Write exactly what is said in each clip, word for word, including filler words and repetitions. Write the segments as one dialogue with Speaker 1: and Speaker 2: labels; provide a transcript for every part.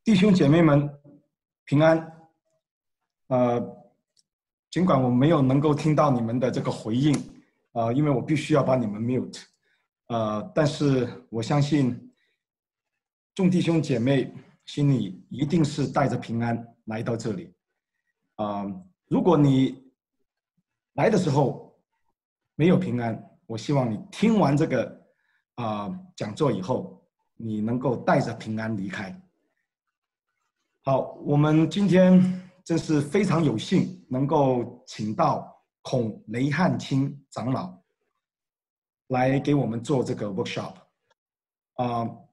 Speaker 1: 弟兄姐妹们平安。呃，尽管我没有能够听到你们的这个回应，呃，因为我必须要把你们 mute，呃，但是我相信众弟兄姐妹心里一定是带着平安来到这里。呃，如果你来的时候没有平安，我希望你听完这个啊、呃、讲座以后，你能够带着平安离开。好，我们今天真是非常有幸能够请到孔雷汉卿长老来给我们做这个 workshop。啊、呃，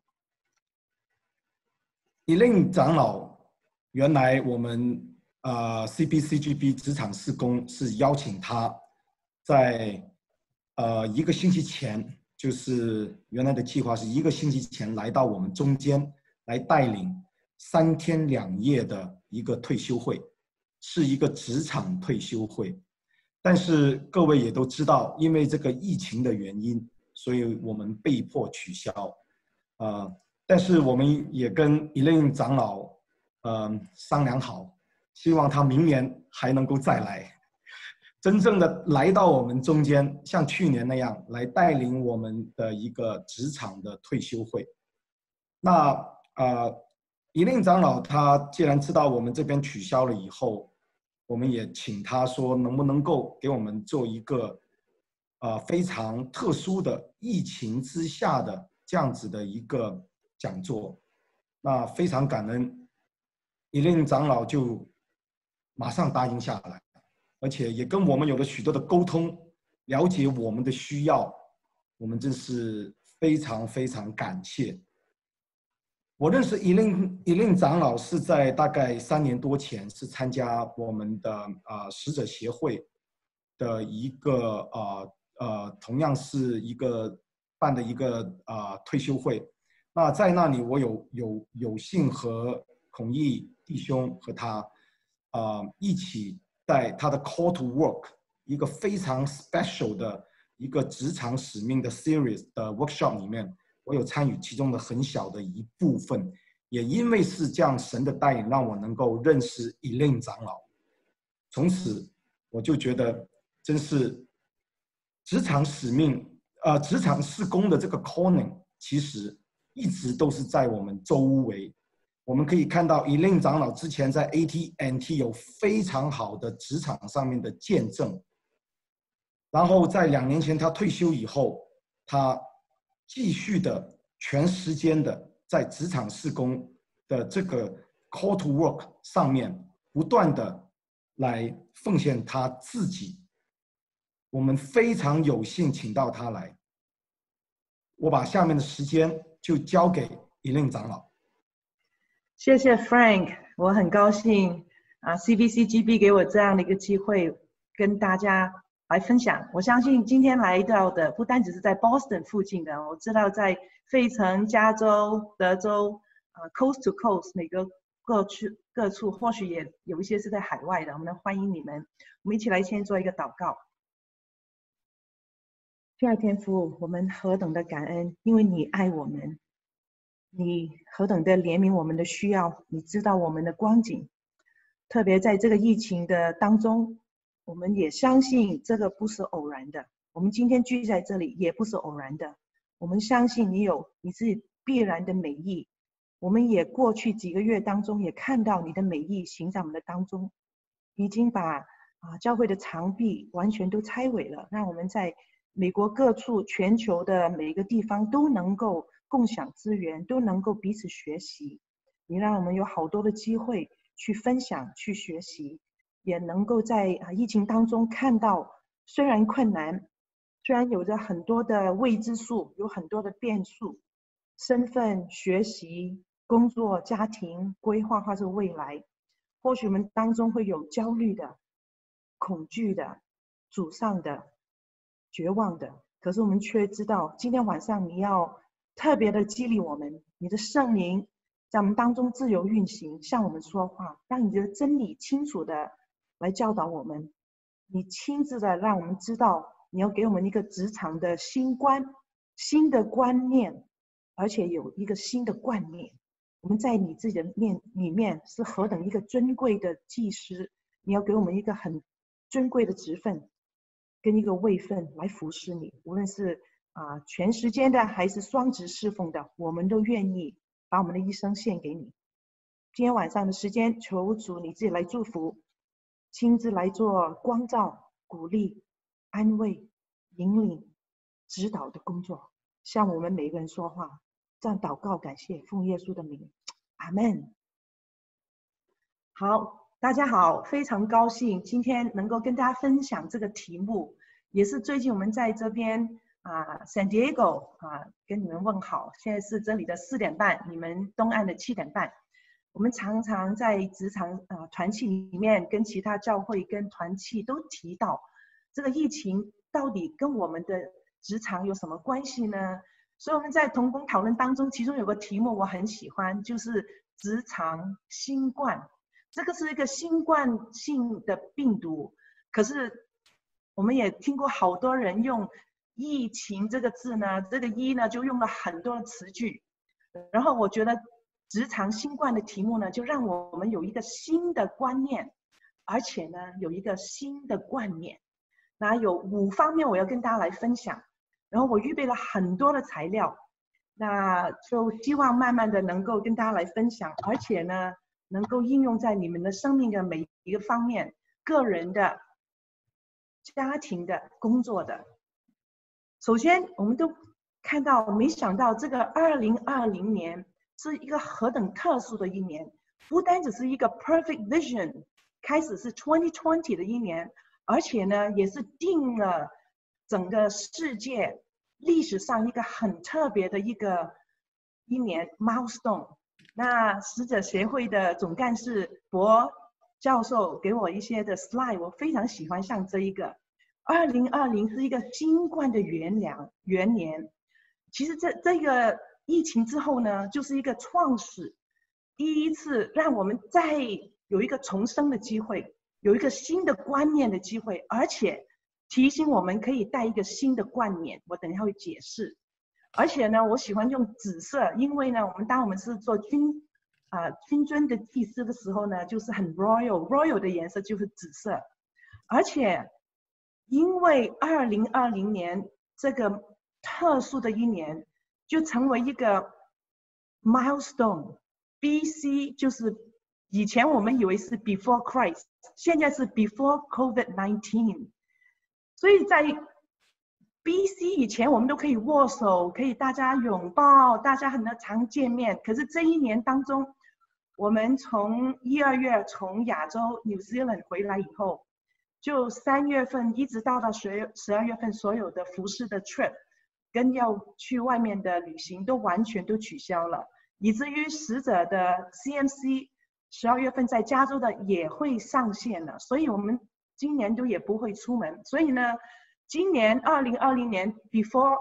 Speaker 1: 一令长老，原来我们呃 C B C G B 职场事工是邀请他在呃一个星期前，就是原来的计划是一个星期前来到我们中间来带领三天两夜的一个退休会，是一个职场退休会。但是各位也都知道，因为这个疫情的原因，所以我们被迫取消。呃，但是我们也跟 Elaine 长老呃商量好，希望他明年还能够再来，真正的来到我们中间，像去年那样来带领我们的一个职场的退休会。那呃，一令长老他既然知道我们这边取消了以后，我们也请他说能不能够给我们做一个呃非常特殊的疫情之下的这样子的一个讲座。那非常感恩，一令长老就马上答应下来，而且也跟我们有了许多的沟通，了解我们的需要，我们真是非常非常感谢。我认识一令一令长老是在大概三年多前，是参加我们的啊、呃、使者协会的一个呃呃，同样是一个办的一个啊、呃、退休会。那在那里，我有有有幸和孔毅弟兄和他啊、呃、一起在他的 Call to Work 一个非常 special 的一个职场使命的 series 的 workshop 里面。我有参与其中的很小的一部分，也因为是这样神的带领，让我能够认识一令长老。从此我就觉得，真是职场使命，呃，职场事工的这个 calling， 其实一直都是在我们周围。我们可以看到，一令长老之前在 A T and T 有非常好的职场上面的见证，然后在两年前他退休以后，他继续的全时间的在职场事工的这个 call to work 上面不断的来奉献他自己。我们非常有幸请到他来，我把下面的时间就交给一令长老。
Speaker 2: 谢谢 Frank， 我很高兴啊 ，C B C G B 给我这样的一个机会跟大家来分享。我相信今天来到的不单只是在 Boston 附近的，我知道在费城、加州、德州啊 ，Coast to Coast 每个各处各处，或许也有一些是在海外的，我们欢迎你们。我们一起来先做一个祷告。亲爱的天父，我们何等的感恩，因为你爱我们，你何等的怜悯我们的需要，你知道我们的光景。特别在这个疫情的当中，我们也相信这个不是偶然的。我们今天聚在这里也不是偶然的。我们相信你有你自己必然的美意。我们也过去几个月当中也看到你的美意行在我们的当中，已经把啊教会的长壁完全都拆毁了，让我们在美国各处、全球的每一个地方都能够共享资源，都能够彼此学习。你让我们有好多的机会去分享、去学习，也能够在疫情当中看到，虽然困难，虽然有着很多的未知数，有很多的变数，身份、学习、工作、家庭规划或是未来，或许我们当中会有焦虑的、恐惧的、沮丧的、绝望的，可是我们却知道，今天晚上你要特别的激励我们，你的圣灵在我们当中自由运行，向我们说话，让你的真理清楚的来教导我们，你亲自的让我们知道，你要给我们一个职场的新观、新的观念，而且有一个新的观念， 我们在你自己的面里面是何等一个尊贵的祭司，你要给我们一个很尊贵的职分跟一个位分来服侍你，无论是啊、呃、全时间的还是双职侍奉的，我们都愿意把我们的一生献给你。今天晚上的时间，求主你自己来祝福，亲自来做光照、鼓励、安慰、引领、指导的工作，向我们每个人说话。这样祷告感谢，奉耶稣的名，阿们。好，大家好，非常高兴今天能够跟大家分享这个题目，也是最近我们在这边啊 San Diego 啊跟你们问好，现在是这里的四点半，你们东岸的七点半。我们常常在职场啊团契里面跟其他教会跟团契都提到，这个疫情到底跟我们的职场有什么关系呢？所以我们在同工讨论当中，其中有个题目我很喜欢，就是职场新冠。这个是一个新冠性的病毒，可是我们也听过好多人用疫情这个字呢，这个一呢就用了很多的词句。然后我觉得职场新冠的题目呢，就让我们有一个新的观念，而且呢有一个新的冠冕。那有五方面我要跟大家来分享。然后我预备了很多的材料，那就希望慢慢的能够跟大家来分享，而且呢，能够应用在你们的生命的每一个方面，个人的、家庭的、工作的。首先，我们都看到，没想到这个二零二零年是一个何等特殊的一年，不单只是一个 perfect vision， 开始是二零二零的一年，而且呢，也是定了整个世界历史上一个很特别的一个一年 milestone。 那使者协会的总干事博教授给我一些的 slide， 我非常喜欢像这一个二零二零是一个新冠的元年元年。其实这这个疫情之后呢，就是一个创始，第一次让我们再有一个重生的机会，有一个新的观念的机会，而且提醒我们可以带一个新的冠冕，我等一下会解释。而且呢，我喜欢用紫色，因为呢，我们当我们是做君啊、呃、君尊的祭司的时候呢，就是很 royal royal 的颜色就是紫色。而且因为二零二零年这个特殊的一年，就成为一个 milestone。B C 就是以前我们以为是 before Christ， 现在是 before COVID 十九。所以在 B C 以前，我们都可以握手，可以大家拥抱，大家很常见面。可是这一年当中，我们从一二月从亚洲 New Zealand 回来以后，就三月份一直到到十十二月份，所有的服饰的 trip 跟要去外面的旅行都完全都取消了，以至于使者的 C M C 十二月份在加州的也会上线了，所以我们今年都也不会出门。所以呢，今年二零二零年 before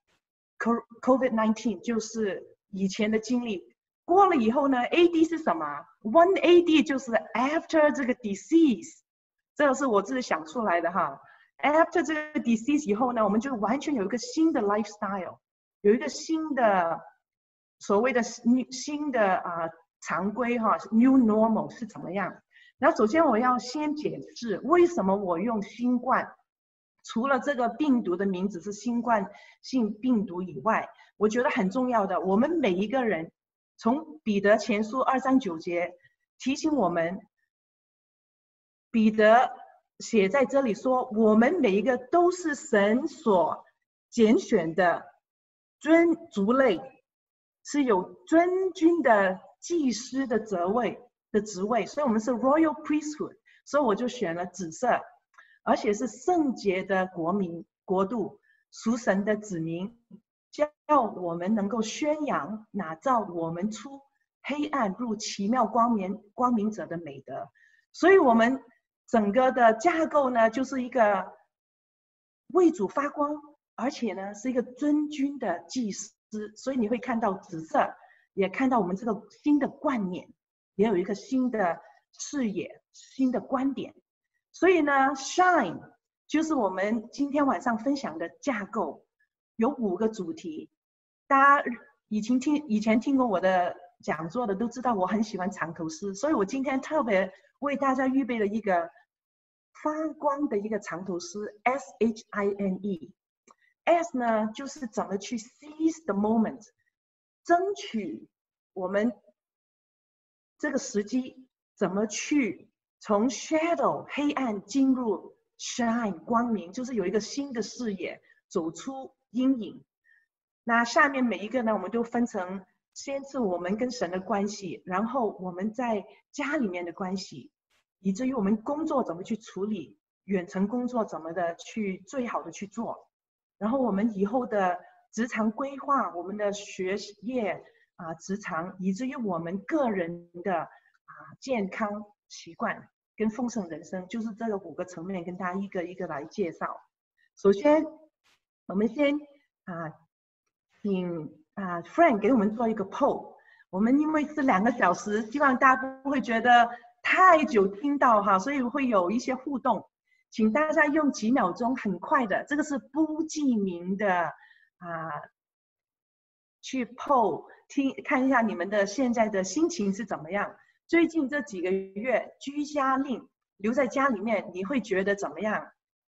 Speaker 2: COVID 十九 就是以前的经历，过了以后呢 A D 是什么 ？One A D 就是 after 这个 disease， 这个是我自己想出来的哈。After 这个 disease 以后呢，我们就完全有一个新的 lifestyle， 有一个新的所谓的新的啊、呃、常规哈 ，new normal 是怎么样？那首先我要先解释为什么我用新冠。除了这个病毒的名字是新冠性病毒以外，我觉得很重要的，我们每一个人，从彼得前书二章九节提醒我们，彼得写在这里说，我们每一个都是神所拣选的尊族类，是有尊君的祭司的职位的职位，所以我们是 royal priesthood， 所以我就选了紫色。而且是圣洁的国民国度，属神的子民，叫我们能够宣扬哪造我们出黑暗入奇妙光明光明者的美德。所以我们整个的架构呢，就是一个为主发光，而且呢是一个尊君的祭司。所以你会看到紫色，也看到我们这个新的冠冕，也有一个新的视野、新的观点。所以呢 ，Shine 就是我们今天晚上分享的架构，有五个主题。大家以前听以前听过我的讲座的都知道我很喜欢藏头诗，所以我今天特别为大家预备了一个发光的一个藏头诗 S H I N E。S 呢就是怎么去 seize the moment， 争取我们这个时机，怎么去从 shadow 黑暗进入 shine 光明，就是有一个新的视野，走出阴影。那下面每一个呢，我们都分成先是我们跟神的关系，然后我们在家里面的关系，以至于我们工作怎么去处理，远程工作怎么的去最好的去做，然后我们以后的职场规划，我们的学业啊、职场，以至于我们个人的啊、健康习惯跟丰盛人生，就是这个五个层面跟大家一个一个来介绍。首先，我们先啊。请啊 Frank 给我们做一个 poll。我们因为是两个小时，希望大家不会觉得太久听到哈，所以会有一些互动。请大家用几秒钟，很快的，这个是不记名的啊，去 poll 听看一下你们的现在的心情是怎么样。最近这几个月居家令留在家里面，你会觉得怎么样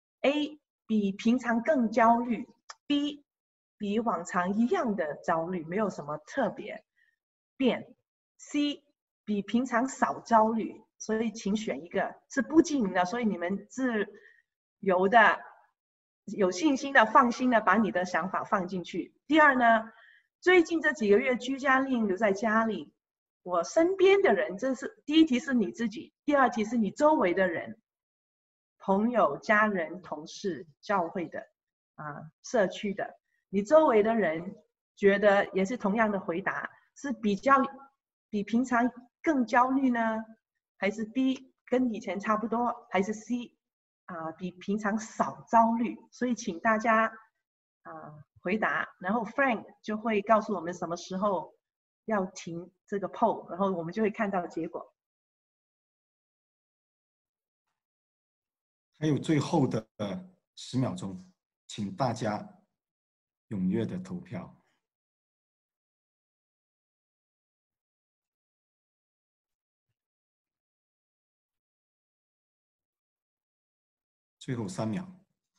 Speaker 2: ？A 比平常更焦虑 ，B 比往常一样的焦虑，没有什么特别变。C 比平常少焦虑，所以请选一个，是不记名的，所以你们自由的、有信心的、放心的把你的想法放进去。第二呢，最近这几个月居家令留在家里，我身边的人，这是第一题是你自己，第二题是你周围的人，朋友、家人、同事、教会的啊、社区的。你周围的人觉得也是同样的回答，是比较比平常更焦虑呢，还是 B 跟以前差不多，还是 C 啊比平常少焦虑？所以请大家啊回答，然后 Frank 就会告诉我们什么时候要停这个 poll， 然后我们就会看到结果。
Speaker 1: 还有最后的十秒钟，请大家踊跃的投票。最后三秒，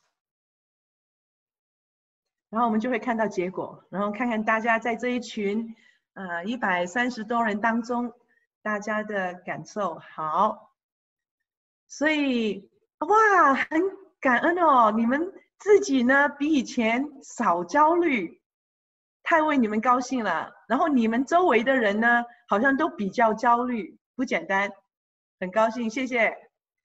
Speaker 2: 然后我们就会看到结果，然后看看大家在这一群呃一百三十多人当中，大家的感受。好，所以哇，很感恩哦，你们自己呢比以前少焦虑，太为你们高兴了。然后你们周围的人呢，好像都比较焦虑，不简单，很高兴，谢谢。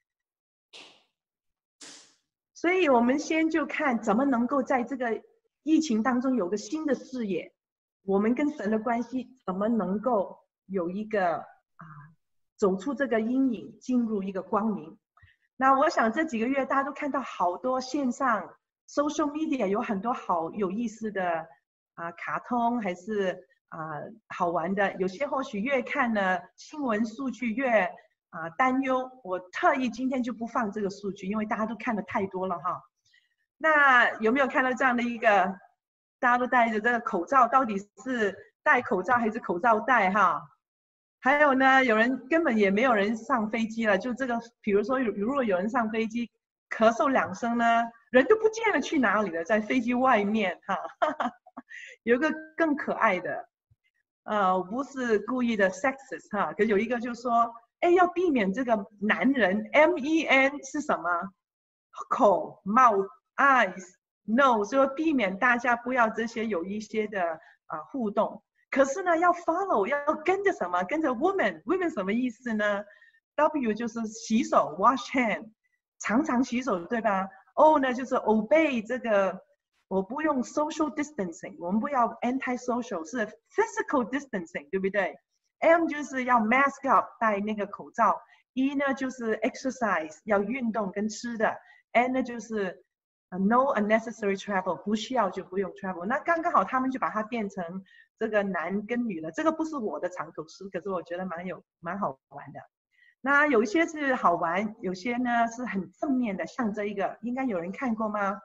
Speaker 2: 所以我们先就看怎么能够在这个疫情当中有个新的视野，我们跟神的关系怎么能够有一个啊走出这个阴影，进入一个光明。那我想这几个月大家都看到好多线上 social media 有很多好有意思的啊卡通，还是啊好玩的，有些或许越看呢新闻数据越啊担忧。我特意今天就不放这个数据，因为大家都看的太多了哈。那有没有看到这样的一个，大家都戴着这个口罩，到底是戴口罩还是口罩戴哈？还有呢，有人根本也没有人上飞机了，就这个，比如说如果有人上飞机咳嗽两声呢，人都不见了去哪里了，在飞机外面哈。有一个更可爱的，呃，我不是故意的 sexist 哈，可有一个就说，哎，要避免这个男人 M E N 是什么？口 mouth eyes nose， 说避免大家不要这些有一些的啊、呃、互动。可是呢，要 follow， 要跟着什么？跟着 woman， woman 什么意思呢 ？W 就是洗手 ，wash hand， 常常洗手，对吧 ？O 呢就是 obey 这个，我不用 social distancing， 我们不要 anti-social， 是 physical distancing， 对不对 ？M 就是要 mask up， 戴那个口罩。E 呢就是 exercise， 要运动跟吃的。N 呢就是 no unnecessary travel， 不需要就不用 travel。那刚刚好他们就把它变成这个男跟女了。这个不是我的长头诗，可是我觉得蛮有蛮好玩的。那有一些是好玩，有些呢是很正面的，像这一个，应该有人看过吗？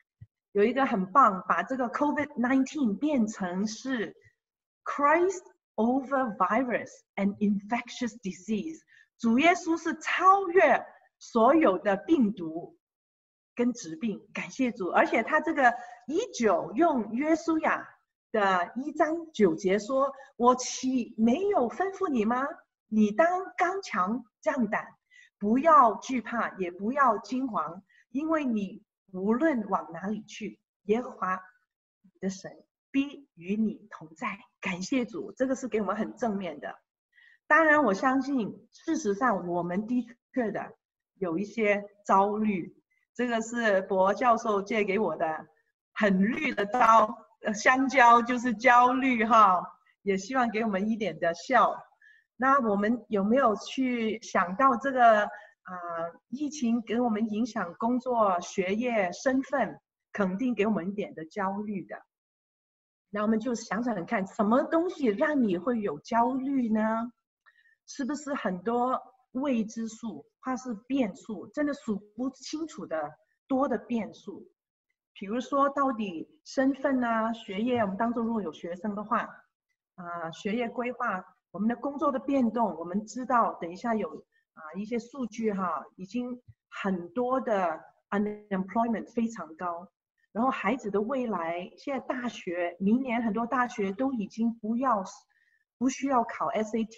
Speaker 2: 有一个很棒，把这个 COVID 十九 变成是 Christ over virus and infectious disease。主耶稣是超越所有的病毒跟疾病，感谢主。而且他这个一九用约书亚的一章九节说：“我岂没有吩咐你吗？你当刚强壮胆，不要惧怕，也不要惊惶，因为你无论往哪里去，耶和华你的神必与你同在。”感谢主，这个是给我们很正面的。当然，我相信事实上我们的确的有一些焦虑，这个是博教授借给我的很绿的刀，呃，香蕉就是焦虑哈，也希望给我们一点的笑。那我们有没有去想到这个啊、呃，疫情给我们影响工作、学业、身份，肯定给我们一点的焦虑的。那我们就想想看，什么东西让你会有焦虑呢？是不是很多未知数，或是变数，真的数不清楚的多的变数？比如说，到底身份啊、学业，我们当中如果有学生的话，啊、呃，学业规划，我们的工作的变动，我们知道，等一下有啊、呃、一些数据哈，已经很多的 unemployment 非常高。然后孩子的未来，现在大学，明年很多大学都已经不要不需要考 S A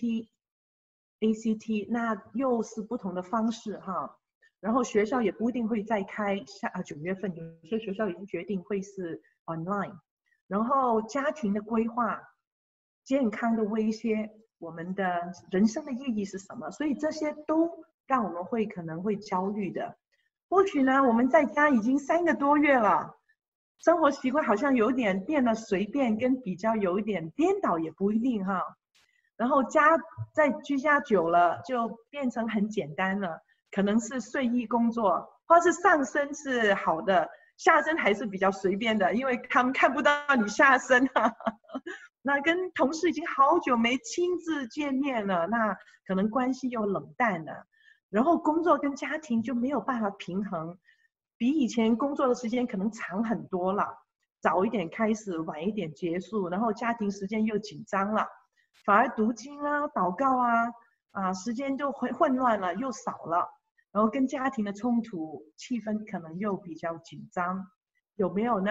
Speaker 2: T、A C T， 那又是不同的方式哈。然后学校也不一定会再开，下啊九月份有些学校已经决定会是 online。然后家庭的规划、健康的威胁、我们的人生的意义是什么？所以这些都让我们会可能会焦虑的。或许呢，我们在家已经三个多月了，生活习惯好像有点变得随便，跟比较有一点颠倒也不一定哈。然后家在居家久了，就变成很简单了，可能是睡衣工作，或是上身是好的，下身还是比较随便的，因为他们看不到你下身啊。那跟同事已经好久没亲自见面了，那可能关系又冷淡了。然后工作跟家庭就没有办法平衡，比以前工作的时间可能长很多了，早一点开始，晚一点结束，然后家庭时间又紧张了，反而读经啊、祷告啊，啊，时间就混混乱了，又少了，然后跟家庭的冲突，气氛可能又比较紧张，有没有呢？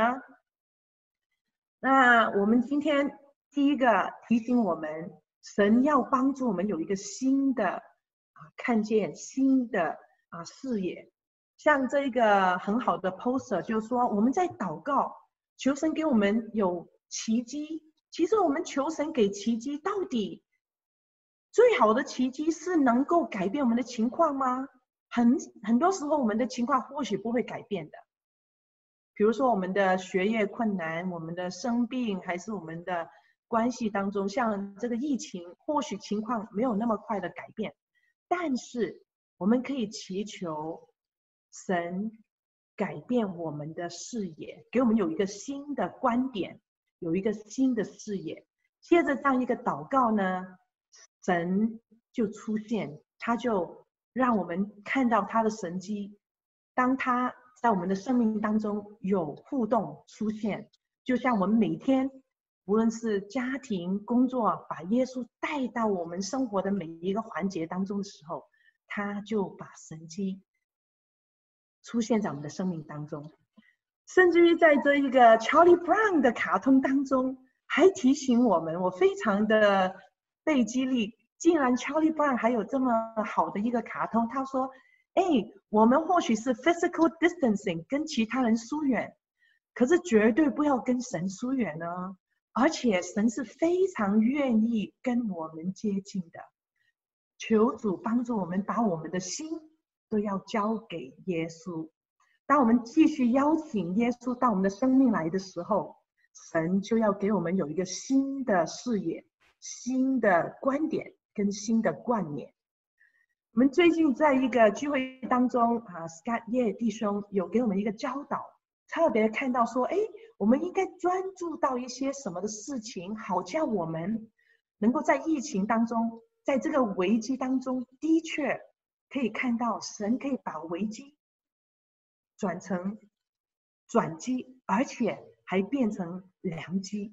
Speaker 2: 那我们今天第一个提醒我们，神要帮助我们有一个新的啊，看见新的啊视野。像这个很好的 poster 就是说，我们在祷告，求神给我们有奇迹。其实我们求神给奇迹，到底最好的奇迹是能够改变我们的情况吗？很很多时候我们的情况或许不会改变的。比如说我们的学业困难，我们的生病，还是我们的关系当中，像这个疫情，或许情况没有那么快的改变，但是我们可以祈求神改变我们的视野，给我们有一个新的观点，有一个新的视野。接着这样一个祷告呢，神就出现，他就让我们看到他的神迹。当他在我们的生命当中有互动出现，就像我们每天无论是家庭工作，把耶稣带到我们生活的每一个环节当中的时候，他就把神迹出现在我们的生命当中。甚至于在这一个 Charlie Brown 的卡通当中，还提醒我们，我非常的被激励，竟然 Charlie Brown 还有这么好的一个卡通，他说哎，我们或许是 physical distancing 跟其他人疏远，可是绝对不要跟神疏远呢。而且神是非常愿意跟我们接近的。求主帮助我们，把我们的心都要交给耶稣。当我们继续邀请耶稣到我们的生命来的时候，神就要给我们有一个新的视野、新的观点跟新的观念。我们最近在一个聚会当中啊 ，Scott 叶弟兄有给我们一个教导，特别看到说，哎，我们应该专注到一些什么的事情，好叫我们能够在疫情当中，在这个危机当中，的确可以看到神可以把危机转成转机，而且还变成良机。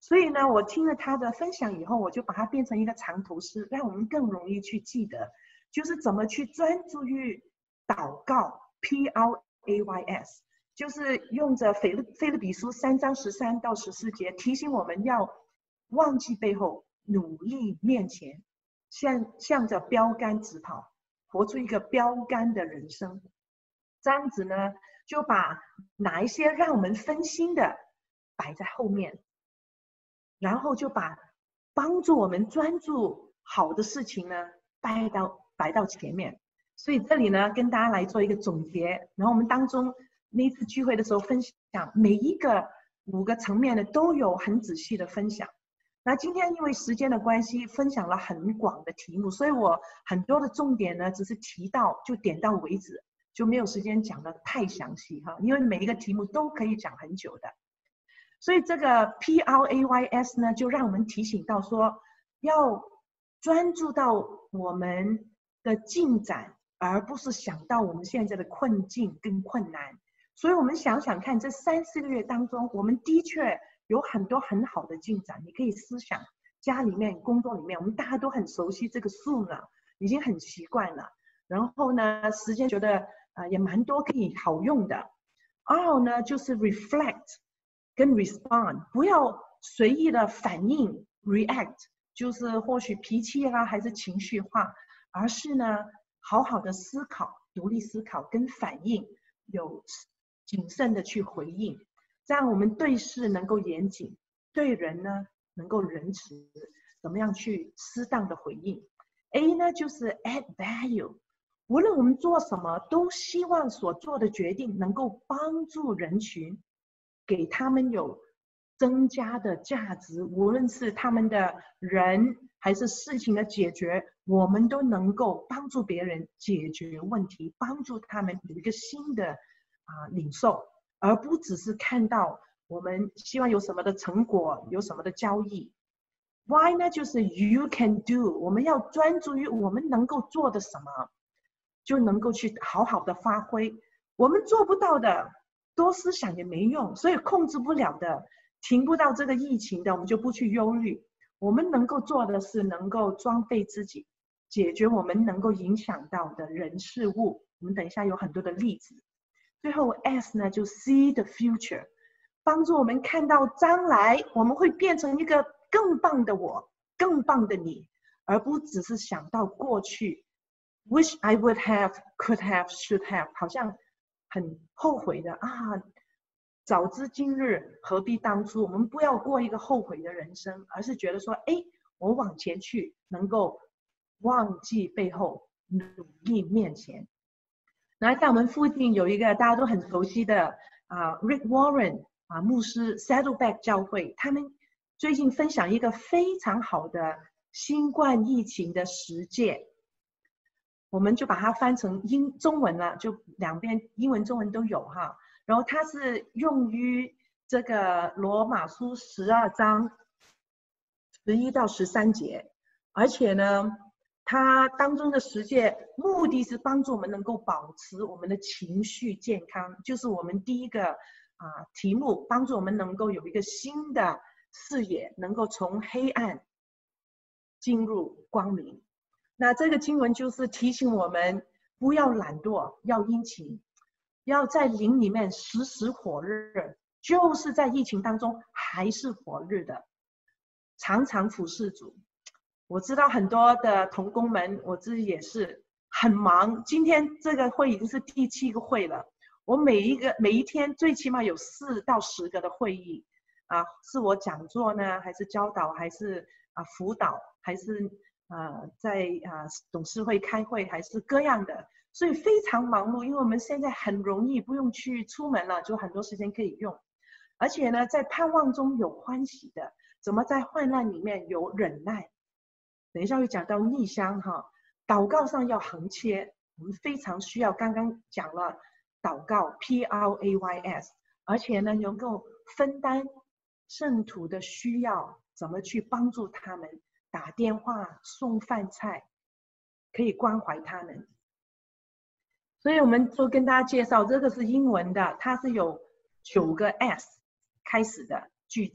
Speaker 2: 所以呢，我听了他的分享以后，我就把它变成一个长头诗，让我们更容易去记得，就是怎么去专注于祷告 ，P R A Y S， 就是用着腓立腓立比书三章十三到十四节提醒我们要忘记背后，努力面前，向向着标杆直跑，活出一个标杆的人生。这样子呢，就把哪一些让我们分心的摆在后面。然后就把帮助我们专注好的事情呢摆到摆到前面。所以这里呢跟大家来做一个总结，然后我们当中那次聚会的时候分享每一个五个层面的都有很仔细的分享。那今天因为时间的关系分享了很广的题目，所以我很多的重点呢只是提到就点到为止，就没有时间讲得太详细哈，因为每一个题目都可以讲很久的。所以这个 P R A Y S 呢，就让我们提醒到说，要专注到我们的进展，而不是想到我们现在的困境跟困难。所以我们想想看，这三四个月当中，我们的确有很多很好的进展。你可以思想家里面、工作里面，我们大家都很熟悉这个Zoom了，已经很习惯了。然后呢，时间觉得呃也蛮多可以好用的。R 呢就是 reflect。跟 respond 不要随意的反应 react， 就是或许脾气啦还是情绪化，而是呢好好的思考，独立思考跟反应，有谨慎的去回应，这样我们对事能够严谨，对人呢能够仁慈，怎么样去适当的回应。A 呢就是 add value， 无论我们做什么都希望所做的决定能够帮助人群，给他们有增加的价值，无论是他们的人还是事情的解决，我们都能够帮助别人解决问题，帮助他们有一个新的啊、呃、领受，而不只是看到我们希望有什么的成果，有什么的交易。Y 呢就是 you can do， 我们要专注于我们能够做的什么，就能够去好好的发挥。我们做不到的，多思想也没用，所以控制不了的，停不到这个疫情的，我们就不去忧虑。我们能够做的是能够装备自己，解决我们能够影响到的人事物。我们等一下有很多的例子。最后 S 呢就 see the future， 帮助我们看到将来我们会变成一个更棒的我，更棒的你，而不只是想到过去 wish I would have, could have, should have， 好像很后悔的啊，早知今日何必当初。我们不要过一个后悔的人生，而是觉得说，哎，我往前去，能够忘记背后，努力面前。那在我们附近有一个大家都很熟悉的啊 Rick Warren 啊牧师 Saddleback 教会，他们最近分享一个非常好的新冠疫情的实践，我们就把它翻成英中文了，就两边英文中文都有哈。然后它是用于这个罗马书十二章十一到十三节，而且呢它当中的实践目的是帮助我们能够保持我们的情绪健康，就是我们第一个啊题目，帮助我们能够有一个新的视野，能够从黑暗进入光明。那这个经文就是提醒我们不要懒惰，要殷勤，要在灵里面时时火热，就是在疫情当中还是火热的，常常服侍主。我知道很多的同工们，我自己也是很忙。今天这个会已经是第七个会了，我每一个每一天最起码有四到十个的会议啊，是我讲座呢，还是教导，还是啊辅导，还是啊在啊董事会开会，还是各样的，所以非常忙碌。因为我们现在很容易不用去出门了，就很多时间可以用，而且呢，在盼望中有欢喜的，怎么在患难里面有忍耐。等一下会讲到逆香哈，祷告上要横切，我们非常需要。刚刚讲了祷告 P R A Y S， 而且呢能够分担圣徒的需要，怎么去帮助他们，打电话送饭菜，可以关怀他们。所以我们就跟大家介绍，这个是英文的，它是有九个 S 开始的句子，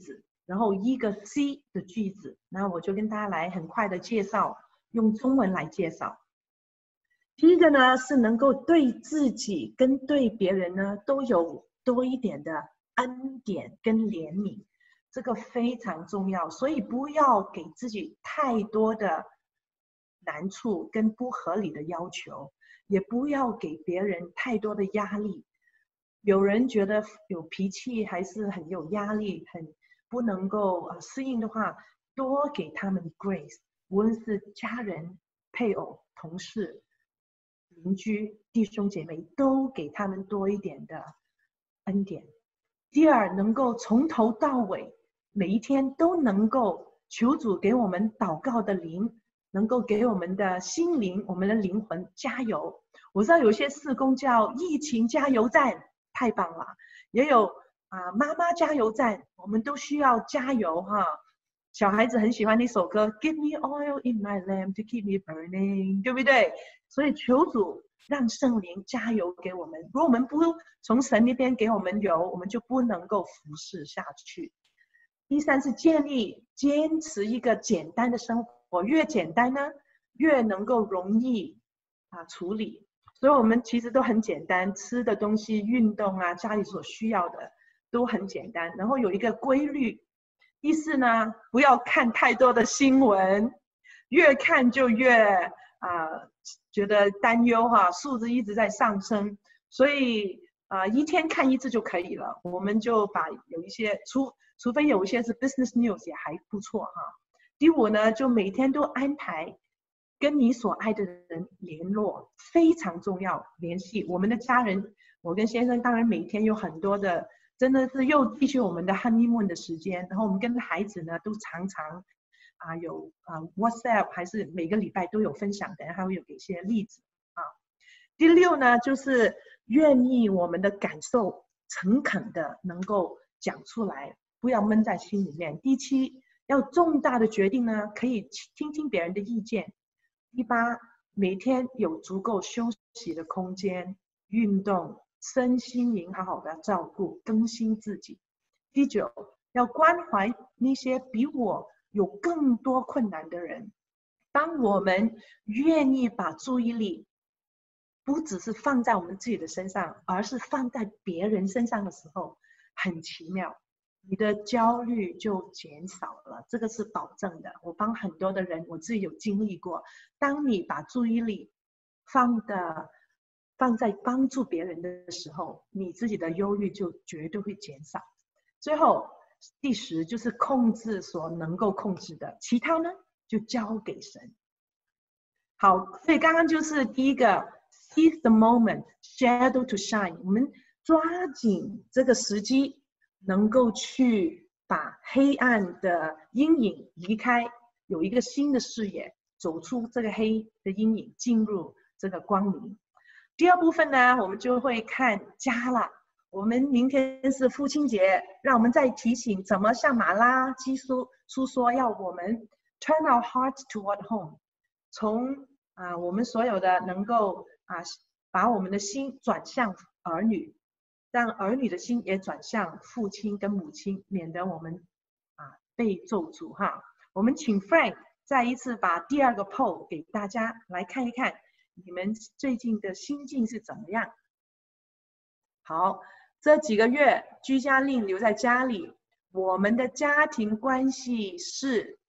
Speaker 2: 然后一个 C 的句子，那我就跟大家来很快的介绍，用中文来介绍。第一个呢是能够对自己跟对别人呢都有多一点的恩典跟怜悯，这个非常重要，所以不要给自己太多的难处跟不合理的要求，也不要给别人太多的压力。有人觉得有脾气还是很有压力，很不能够呃适应的话，多给他们 grace， 无论是家人、配偶、同事、邻居、弟兄姐妹，都给他们多一点的恩典。第二，能够从头到尾，每一天都能够求主给我们祷告的灵，能够给我们的心灵、我们的灵魂加油。我知道有些事工叫疫情加油站，太棒了，也有啊、呃、妈妈加油站，我们都需要加油哈。小孩子很喜欢那首歌 Give me oil in my lamp to keep me burning， 对不对？所以求主让圣灵加油给我们，如果我们不从神那边给我们油，我们就不能够服侍下去。第三是建立坚持一个简单的生活，越简单呢越能够容易啊处理。所以我们其实都很简单，吃的东西、运动啊，家里所需要的都很简单，然后有一个规律。第四呢，不要看太多的新闻，越看就越啊、呃、觉得担忧哈，数字一直在上升，所以啊、呃、一天看一次就可以了。我们就把有一些除除非有一些是 business news 也还不错哈。第五呢，就每天都安排跟你所爱的人联络，非常重要，联系我们的家人。我跟先生当然每天有很多的。真的是又继续我们的 honeymoon 的时间，然后我们跟孩子呢都常常啊有啊 WhatsApp， 还是每个礼拜都有分享的，还会有给一些例子啊。第六呢，就是愿意我们的感受诚恳的能够讲出来，不要闷在心里面。第七，要重大的决定呢，可以听听别人的意见。第八，每天有足够休息的空间，运动。身心灵好好的照顾，更新自己。第九，要关怀那些比我有更多困难的人。当我们愿意把注意力不只是放在我们自己的身上，而是放在别人身上的时候，很奇妙，你的焦虑就减少了，这个是保证的。我帮很多的人，我自己有经历过，当你把注意力放的放在帮助别人的时候，你自己的忧虑就绝对会减少。最后第十就是控制所能够控制的，其他呢就交给神。好，所以刚刚就是第一个 seize the moment, shadow to shine， 我们抓紧这个时机，能够去把黑暗的阴影离开，有一个新的视野，走出这个黑的阴影，进入这个光明。第二部分呢，我们就会看家了。我们明天是父亲节，让我们再提醒怎么像马拉基书书说，要我们 turn our hearts toward home， 从啊、呃、我们所有的能够啊、呃、把我们的心转向儿女，让儿女的心也转向父亲跟母亲，免得我们啊、呃、被咒诅哈。我们请 Frank 再一次把第二个 poll 给大家来看一看。你们最近的心境是怎么样？好，这几个月居家令留在家里，我们的家庭关系是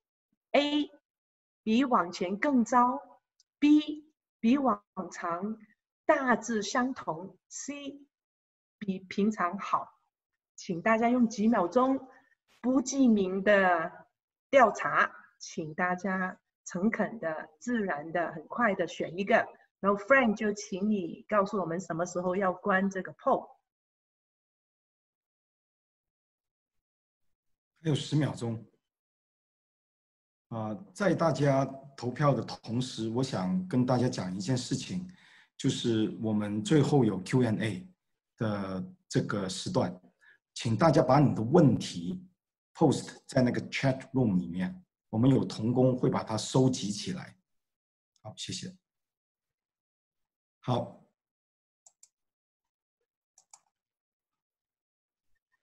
Speaker 2: A 比往前更糟， B 比往常大致相同， C 比平常好。请大家用几秒钟不记名的调查，请大家诚恳的、自然的、很快的选一个，然后 Frank 就请你告诉我们什么时候要关这个 poll。
Speaker 1: 还有十秒钟。啊、呃，在大家投票的同时，我想跟大家讲一件事情，就是我们最后有 Q and A 的这个时段，请大家把你的问题 post 在那个 chat room 里面，我们有同工会把它收集起来。好，谢谢。好。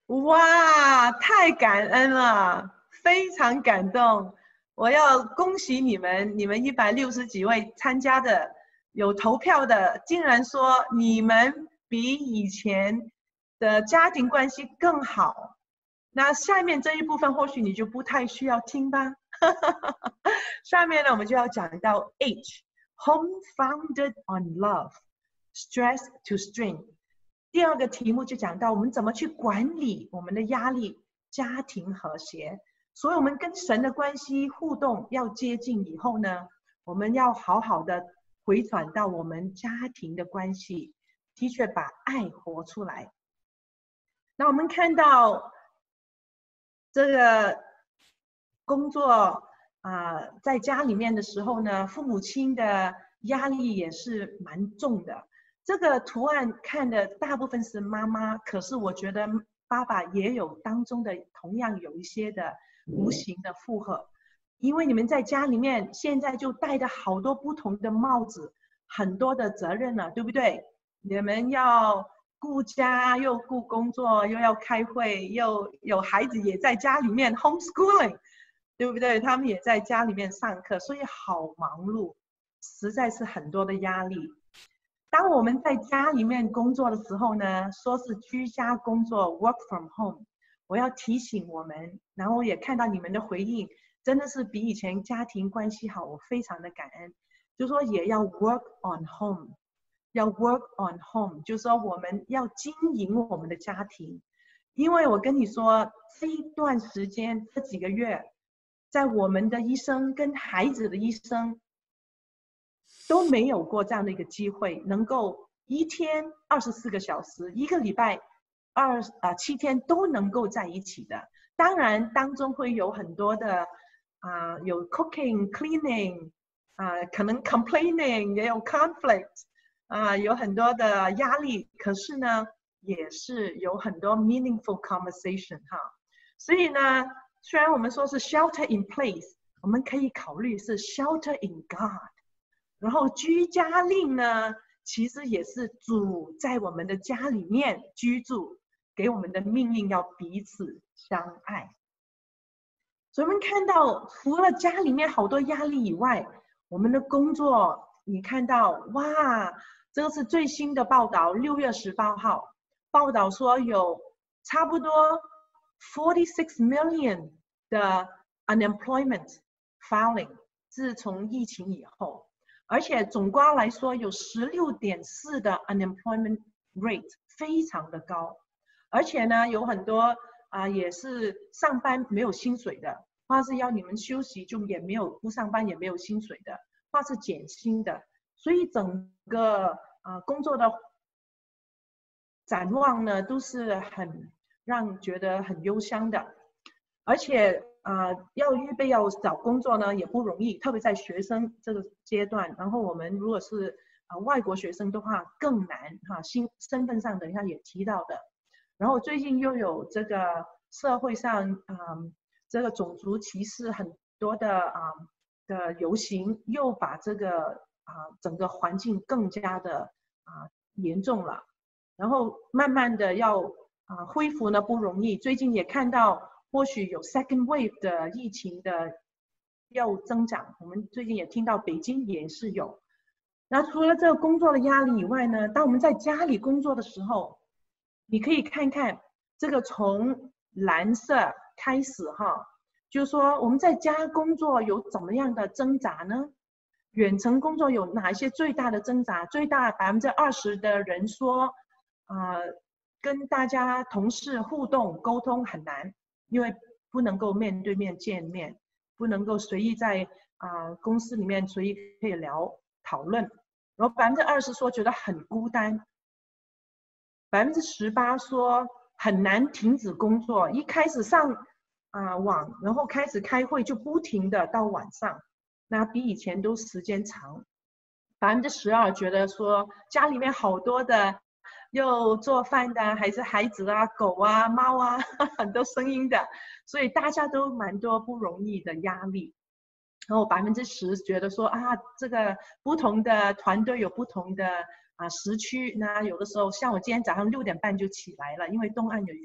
Speaker 2: 哇，太感恩了，非常感动！我要恭喜你们，你们一百六十几位参加的，有投票的，竟然说你们比以前的家庭关系更好。那下面这一部分或许你就不太需要听吧。下面呢，我们就要讲到 H，Home founded on love, stress to strain。第二个题目就讲到我们怎么去管理我们的压力，家庭和谐。所以我们跟神的关系互动要接近以后呢，我们要好好的回转到我们家庭的关系，的确把爱活出来。那我们看到这个工作啊、呃，在家里面的时候呢，父母亲的压力也是蛮重的。这个图案看的大部分是妈妈，可是我觉得爸爸也有当中的同样有一些的无形的负荷，因为你们在家里面现在就戴着好多不同的帽子，很多的责任了，对不对？你们要顾家又顾工作，又要开会，又有孩子也在家里面 homeschooling， 对不对？他们也在家里面上课，所以好忙碌，实在是很多的压力。当我们在家里面工作的时候呢，说是居家工作 work from home， 我要提醒我们，然后我也看到你们的回应，真的是比以前家庭关系好，我非常的感恩。就说也要 work on home， 要 work on home， 就是说我们要经营我们的家庭。因为我跟你说，这一段时间这几个月，在我们的一生跟孩子的一生都没有过这样的一个机会，能够一天二十四个小时，一个礼拜二啊七天都能够在一起的。当然当中会有很多的啊、呃，有 cooking、cleaning 啊、呃，可能 complaining 也有 conflict 啊、呃，有很多的压力。可是呢，也是有很多 meaningful conversation 哈。所以呢，虽然我们说是 shelter in place， 我们可以考虑是 shelter in God。然后居家令呢，其实也是主在我们的家里面居住，给我们的命令要彼此相爱。所以我们看到，除了家里面好多压力以外，我们的工作，你看到哇，这个是最新的报道，六月十八号报道说有差不多 forty-six million 的 unemployment filing， 自从疫情以后。而且总括来说，有 十六点四 的 unemployment rate， 非常的高。而且呢，有很多啊、呃、也是上班没有薪水的，或是要你们休息就也没有不上班也没有薪水的，或是减薪的。所以整个啊、呃、工作的展望呢，都是很让觉得很忧伤的。而且啊、呃，要预备要找工作呢也不容易，特别在学生这个阶段。然后我们如果是啊、呃、外国学生的话更难哈，新身份上等一下也提到的。然后最近又有这个社会上啊、呃、这个种族歧视很多的啊、呃、的游行，又把这个啊、呃、整个环境更加的啊、呃、严重了。然后慢慢的要啊、呃、恢复呢不容易。最近也看到。或许有 second wave 的疫情的又增长，我们最近也听到北京也是有。那除了这个工作的压力以外呢，当我们在家里工作的时候，你可以看看这个从蓝色开始哈，就是说我们在家工作有怎么样的挣扎呢？远程工作有哪一些最大的挣扎？最大百分之二十的人说，啊、呃，跟大家同事互动沟通很难。因为不能够面对面见面，不能够随意在啊、呃、公司里面随意可以聊讨论。然后百分之二十说觉得很孤单，百分之十八说很难停止工作，一开始上啊、呃、网，然后开始开会就不停的到晚上，那比以前都时间长。百分之十二觉得说家里面好多的。又做饭的还是孩子啊、狗啊、猫啊，很多声音的，所以大家都蛮多不容易的压力。然后百分之十觉得说啊，这个不同的团队有不同的啊时区，那有的时候像我今天早上六点半就起来了，因为东岸有一个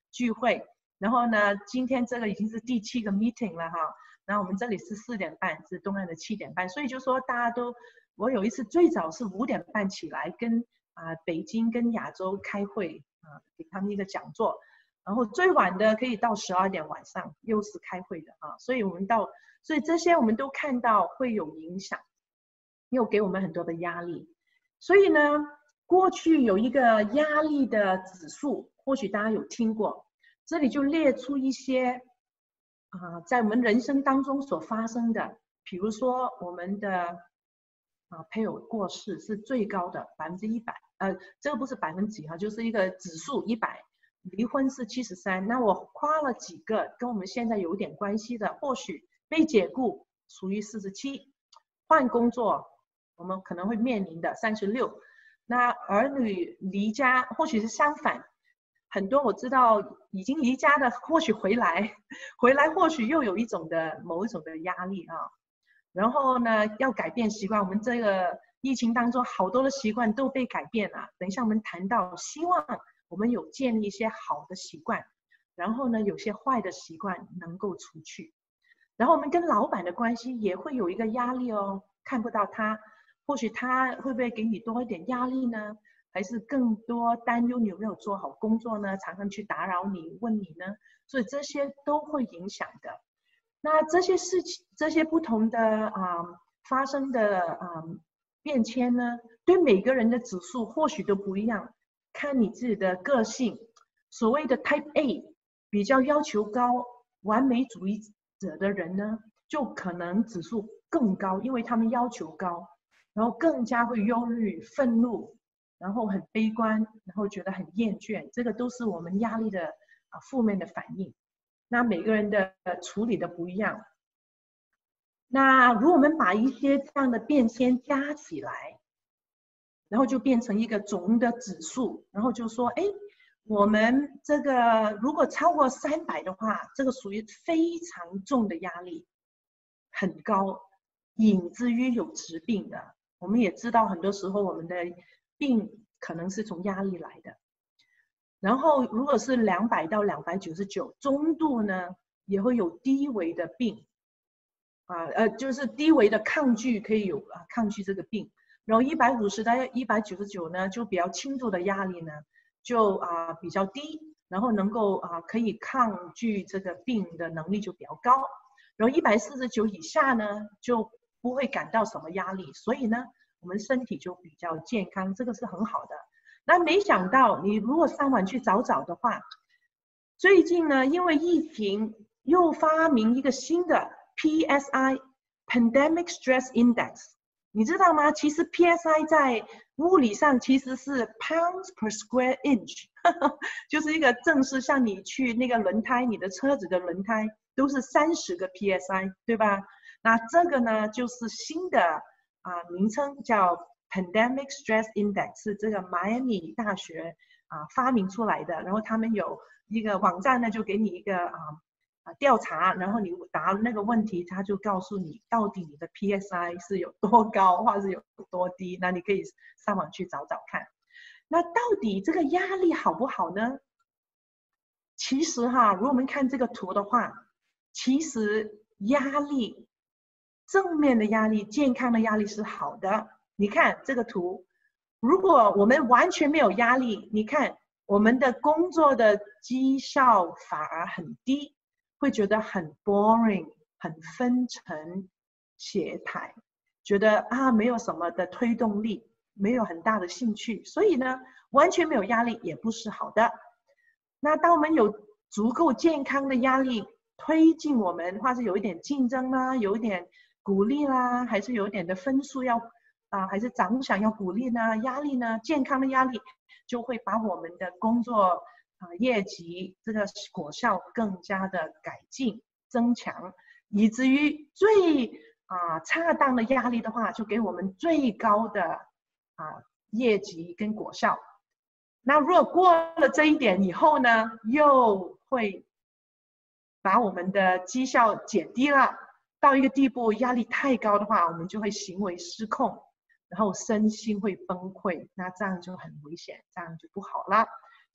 Speaker 2: 聚会。然后呢，今天这个已经是第七个 meeting 了哈。然后我们这里是四点半，是东岸的七点半，所以就说大家都，我有一次最早是五点半起来跟啊、呃、北京跟亚洲开会啊、呃，给他们一个讲座。然后最晚的可以到十二点晚上，又是开会的啊，所以我们到，所以这些我们都看到会有影响，又给我们很多的压力。所以呢，过去有一个压力的指数，或许大家有听过，这里就列出一些啊、呃，在我们人生当中所发生的，比如说我们的啊配偶过世是最高的百分之一百，呃，这个不是百分之几哈，就是一个指数一百。离婚是七十三，那我夸了几个跟我们现在有点关系的，或许被解雇属于四十七，换工作我们可能会面临的三十六，那儿女离家或许是相反，很多我知道已经离家的或许回来，回来或许又有一种的某一种的压力啊，然后呢要改变习惯，我们这个疫情当中好多的习惯都被改变了，等一下我们谈到希望我们有建立一些好的习惯，然后呢，有些坏的习惯能够除去。然后我们跟老板的关系也会有一个压力哦，看不到他，或许他会不会给你多一点压力呢？还是更多担忧你有没有做好工作呢？常常去打扰你，问你呢？所以这些都会影响的。那这些事情，这些不同的啊、呃、发生的啊、呃、变迁呢，对每个人的指数或许都不一样。看你自己的个性，所谓的 Type A 比较要求高、完美主义者的人呢，就可能指数更高，因为他们要求高，然后更加会忧虑、愤怒，然后很悲观，然后觉得很厌倦，这个都是我们压力的啊负面的反应。那每个人的处理的不一样。那如果我们把一些这样的变迁加起来，然后就变成一个总的指数，然后就说，哎，我们这个如果超过三百的话，这个属于非常重的压力，很高，引致于有疾病的。我们也知道，很多时候我们的病可能是从压力来的。然后，如果是两百到两百九十九，中度呢，也会有低危的病，啊，呃，就是低危的抗拒可以有啊，抗拒这个病。然后一百五十到一百九十九呢，就比较轻度的压力呢，就啊、呃、比较低，然后能够啊、呃、可以抗拒这个病的能力就比较高。然后一百四十九以下呢，就不会感到什么压力，所以呢，我们身体就比较健康，这个是很好的。那没想到你如果上网去找找的话，最近呢，因为疫情又发明一个新的 P S I（Pandemic Stress Index）。你知道吗？其实 P S I 在物理上其实是 pounds per square inch， 就是一个正式，像你去那个轮胎，你的车子的轮胎都是三十个 P S I， 对吧？那这个呢，就是新的啊、呃、名称叫 Pandemic Stress Index， 是这个迈阿密大学啊、呃、发明出来的。然后他们有一个网站呢，就给你一个啊。呃调查，然后你答那个问题，他就告诉你到底你的 P S I 是有多高，或者是有多低。那你可以上网去找找看。那到底这个压力好不好呢？其实哈，如果我们看这个图的话，其实压力，正面的压力、健康的压力是好的。你看这个图，如果我们完全没有压力，你看我们的工作的绩效反而很低。会觉得很 boring， 很分沉、懈怠，觉得啊没有什么的推动力，没有很大的兴趣，所以呢，完全没有压力也不是好的。那当我们有足够健康的压力推进我们，或是有一点竞争啦，有一点鼓励啦，还是有一点的分数要啊，还是长想要鼓励呢？压力呢？健康的压力就会把我们的工作。啊，业绩这个果效更加的改进增强，以至于最啊恰当的压力的话，就给我们最高的啊业绩跟果效。那如果过了这一点以后呢，又会把我们的绩效减低了，到一个地步，压力太高的话，我们就会行为失控，然后身心会崩溃，那这样就很危险，这样就不好了。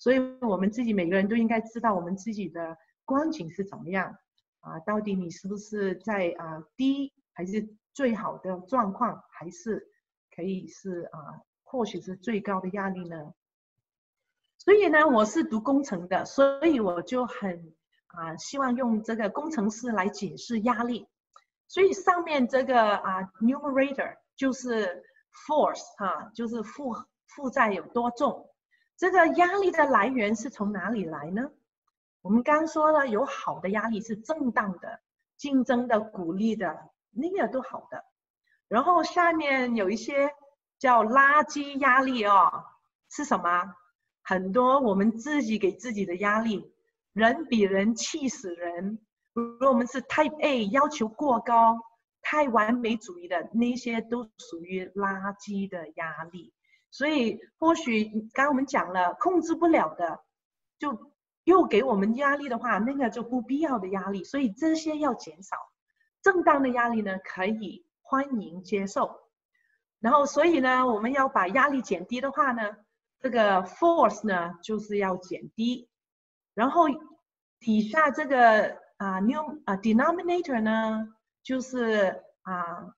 Speaker 2: 所以我们自己每个人都应该知道我们自己的光景是怎么样啊？到底你是不是在啊低还是最好的状况，还是可以是啊或许是最高的压力呢？所以呢，我是读工程的，所以我就很啊希望用这个工程师来解释压力。所以上面这个啊 numerator 就是 force 哈、啊，就是负负载有多重。这个压力的来源是从哪里来呢？我们刚说了，有好的压力是正当的、竞争的、鼓励的，那个都好的。然后下面有一些叫垃圾压力哦，是什么？很多我们自己给自己的压力，人比人气死人。如果我们是 Type A， 要求过高、太完美主义的，那些都属于垃圾的压力。所以或许刚刚我们讲了，控制不了的，就又给我们压力的话，那个就不必要的压力。所以这些要减少，正当的压力呢，可以欢迎接受。然后所以呢，我们要把压力减低的话呢，这个 force 呢就是要减低，然后底下这个啊 new 啊 denominator 呢就是啊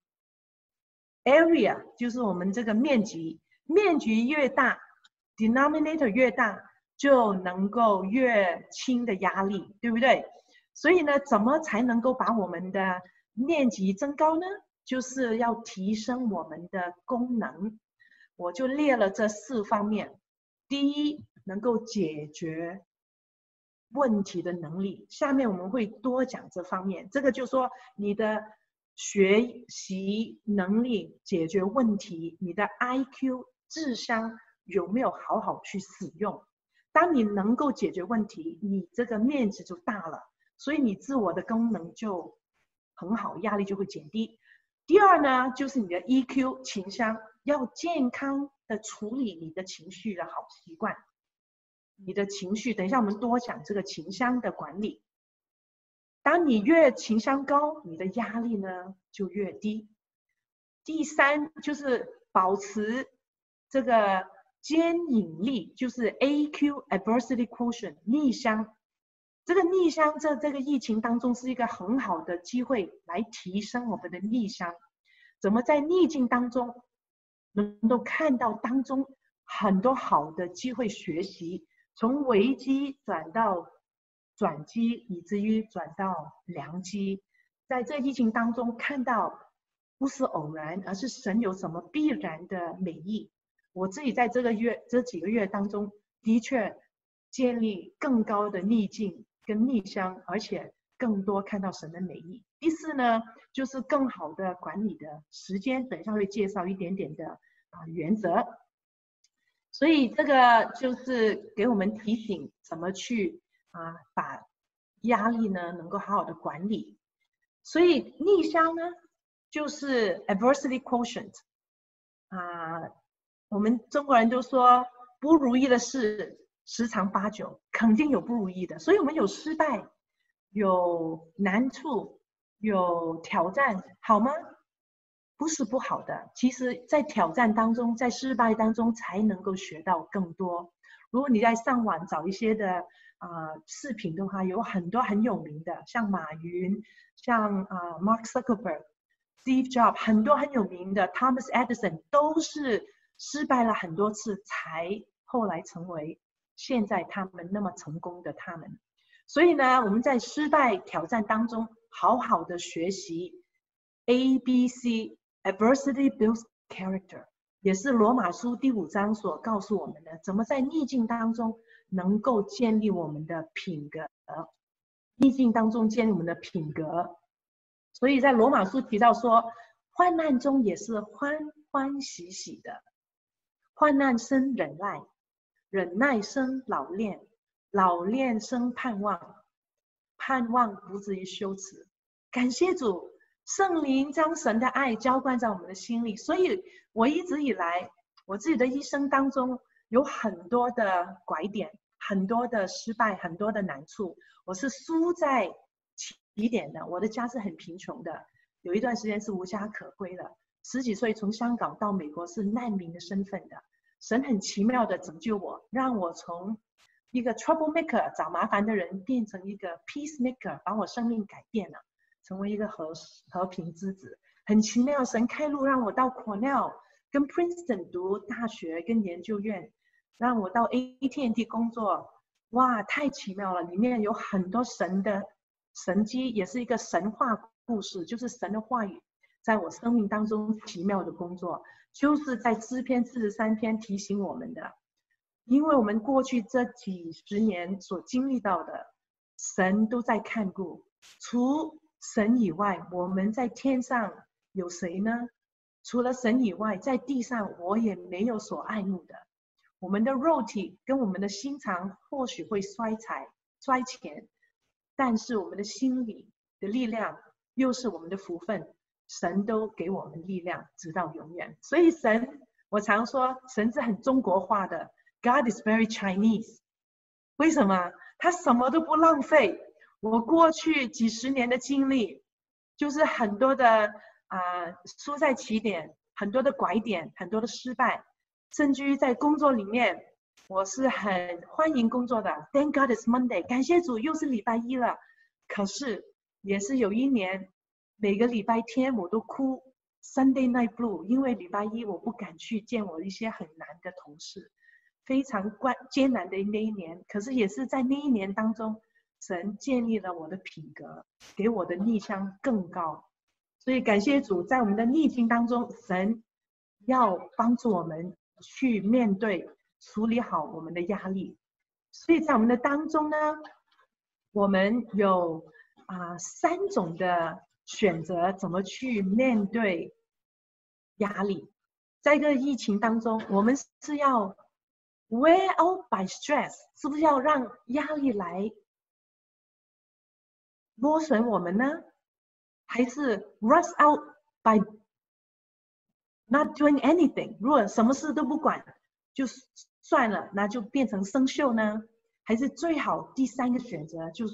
Speaker 2: area， 就是我们这个面积，面积越大 ，denominator 越大，就能够越轻的压力，对不对？所以呢，怎么才能够把我们的面积增高呢？就是要提升我们的功能。我就列了这四方面。第一，能够解决问题的能力。下面我们会多讲这方面。这个就说你的学习能力、解决问题，你的 I Q 智商有没有好好去使用？当你能够解决问题，你这个面积就大了，所以你自我的功能就很好，压力就会减低。第二呢，就是你的 E Q 情商，要健康的处理你的情绪的好习惯。你的情绪，等一下我们多讲这个情商的管理。当你越情商高，你的压力呢就越低。第三就是保持这个牵引力，就是 A Q adversity quotient 逆商。这个逆商在这个疫情当中是一个很好的机会来提升我们的逆商。怎么在逆境当中能够看到当中很多好的机会学习，从危机转到转机，以至于转到良机。在这疫情当中看到不是偶然，而是神有什么必然的美意。我自己在这个月这几个月当中的确建立更高的逆境跟逆商，而且更多看到神的美意。第四呢，就是更好的管理的时间，等一下会介绍一点点的啊原则。所以这个就是给我们提醒怎么去啊把压力呢能够好好的管理。所以逆商呢就是 adversity quotient 啊，我们中国人都说不如意的事十常八九，肯定有不如意的，所以我们有失败，有难处，有挑战，好吗？不是不好的，其实在挑战当中，在失败当中才能够学到更多。如果你在上网找一些的啊、呃、视频的话，有很多很有名的，像马云，像啊、呃、Mark Zuckerberg、Steve Jobs， 很多很有名的 Thomas Edison 都是失败了很多次，才后来成为现在他们那么成功的他们。所以呢，我们在失败挑战当中，好好的学习 A B C。Adversity builds character， 也是罗马书第五章所告诉我们的，怎么在逆境当中能够建立我们的品格，逆境当中建立我们的品格。所以在罗马书提到说，患难中也是欢欢喜喜的，患难生忍耐，忍耐生老练，老练生盼望，盼望不至于羞耻。感谢主，圣灵将神的爱浇灌在我们的心里，所以我一直以来，我自己的一生当中有很多的拐点，很多的失败，很多的难处，我是输在起点的。我的家是很贫穷的，有一段时间是无家可归的，十几岁从香港到美国是难民的身份的。神很奇妙的拯救我，让我从一个 troublemaker 找麻烦的人变成一个 peacemaker， 把我生命改变了，成为一个和和平之子。很奇妙，神开路让我到 Cornell 跟 Princeton 读大学跟研究院，让我到 A T and T 工作，哇，太奇妙了！里面有很多神的神迹，也是一个神话故事，就是神的话语在我生命当中奇妙的工作，就是在诗篇四十三篇提醒我们的。因为我们过去这几十年所经历到的，神都在看顾。除神以外，我们在天上有谁呢？除了神以外，在地上我也没有所爱慕的。我们的肉体跟我们的心肠或许会衰残、衰浅，但是我们的心里的力量又是我们的福分。神都给我们力量，直到永远。所以神，我常说，神是很中国化的。God is very Chinese。为什么？他什么都不浪费。我过去几十年的经历，就是很多的啊、呃、输在起点，很多的拐点，很多的失败，甚至于在工作里面，我是很欢迎工作的。Thank God it's Monday， 感谢主，又是礼拜一了。可是也是有一年，每个礼拜天我都哭 ，Sunday Night Blue， 因为礼拜一我不敢去见我一些很难的同事。非常关艰难的那一年，可是也是在那一年当中，神建立了我的品格，给我的逆向更高。所以感谢主，在我们的逆境当中，神要帮助我们去面对、处理好我们的压力。所以在我们的当中呢，我们有啊、呃、三种的选择，怎么去面对压力。在这个疫情当中，我们是要wear out by stress， 是不是要让压力来磨损我们呢？还是 rust out by not doing anything？ 如果什么事都不管就算了，那就变成生锈呢？还是最好第三个选择就是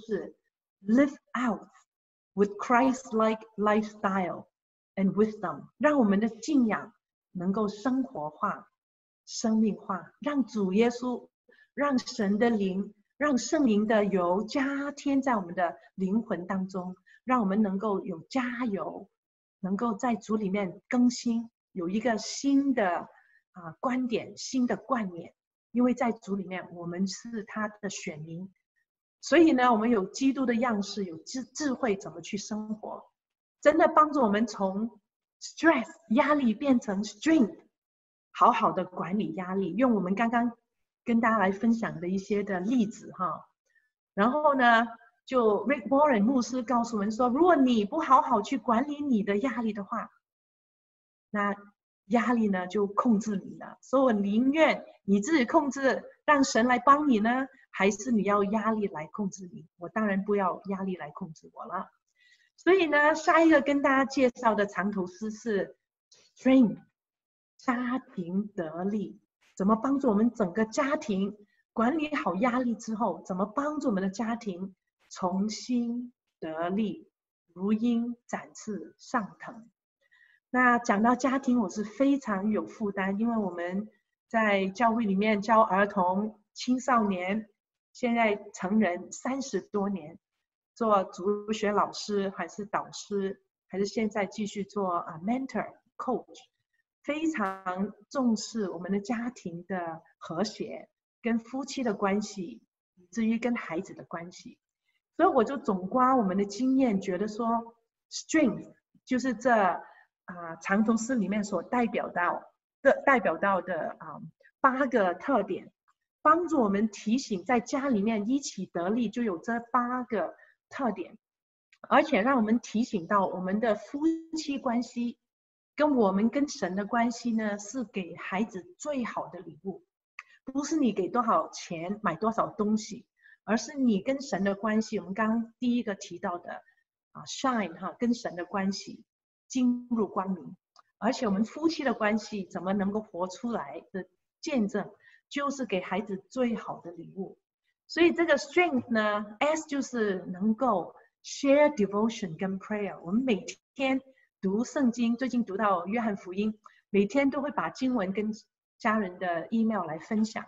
Speaker 2: live out with Christ-like lifestyle and wisdom， 让我们的信仰能够生活化、生命化，让主耶稣、让神的灵、让圣灵的油加添在我们的灵魂当中，让我们能够有加油，能够在主里面更新，有一个新的啊、呃、观点、新的观念。因为在主里面，我们是他的选民，所以呢，我们有基督的样式，有智智慧怎么去生活，真的帮助我们从 stress 压力变成 strength， 好好的管理压力，用我们刚刚跟大家来分享的一些的例子哈。然后呢，就 Rick Warren 牧师告诉我们说，如果你不好好去管理你的压力的话，那压力呢就控制你了。所以我宁愿你自己控制，让神来帮你呢，还是你要压力来控制你？我当然不要压力来控制我了。所以呢，下一个跟大家介绍的长头诗是 Strength， 家庭得力。怎么帮助我们整个家庭管理好压力之后，怎么帮助我们的家庭重新得力，如鹰展翅上腾？那讲到家庭，我是非常有负担，因为我们在教会里面教儿童、青少年，现在成人三十多年，做主学老师还是导师，还是现在继续做啊 mentor、coach， 非常重视我们的家庭的和谐，跟夫妻的关系，以至于跟孩子的关系。所以我就总括我们的经验，觉得说 strength 就是这啊长头诗里面所代表到的代表到的啊八个特点，帮助我们提醒在家里面一起得力，就有这八个特点，而且让我们提醒到我们的夫妻关系跟我们跟神的关系呢，是给孩子最好的礼物，不是你给多少钱买多少东西，而是你跟神的关系。我们刚刚第一个提到的啊 shine 哈，跟神的关系进入光明，而且我们夫妻的关系怎么能够活出来的见证，就是给孩子最好的礼物。所以这个 strength 呢 S 就是能够 share devotion 跟 prayer， 我们每天读圣经，最近读到约翰福音，每天都会把经文跟家人的 email 来分享，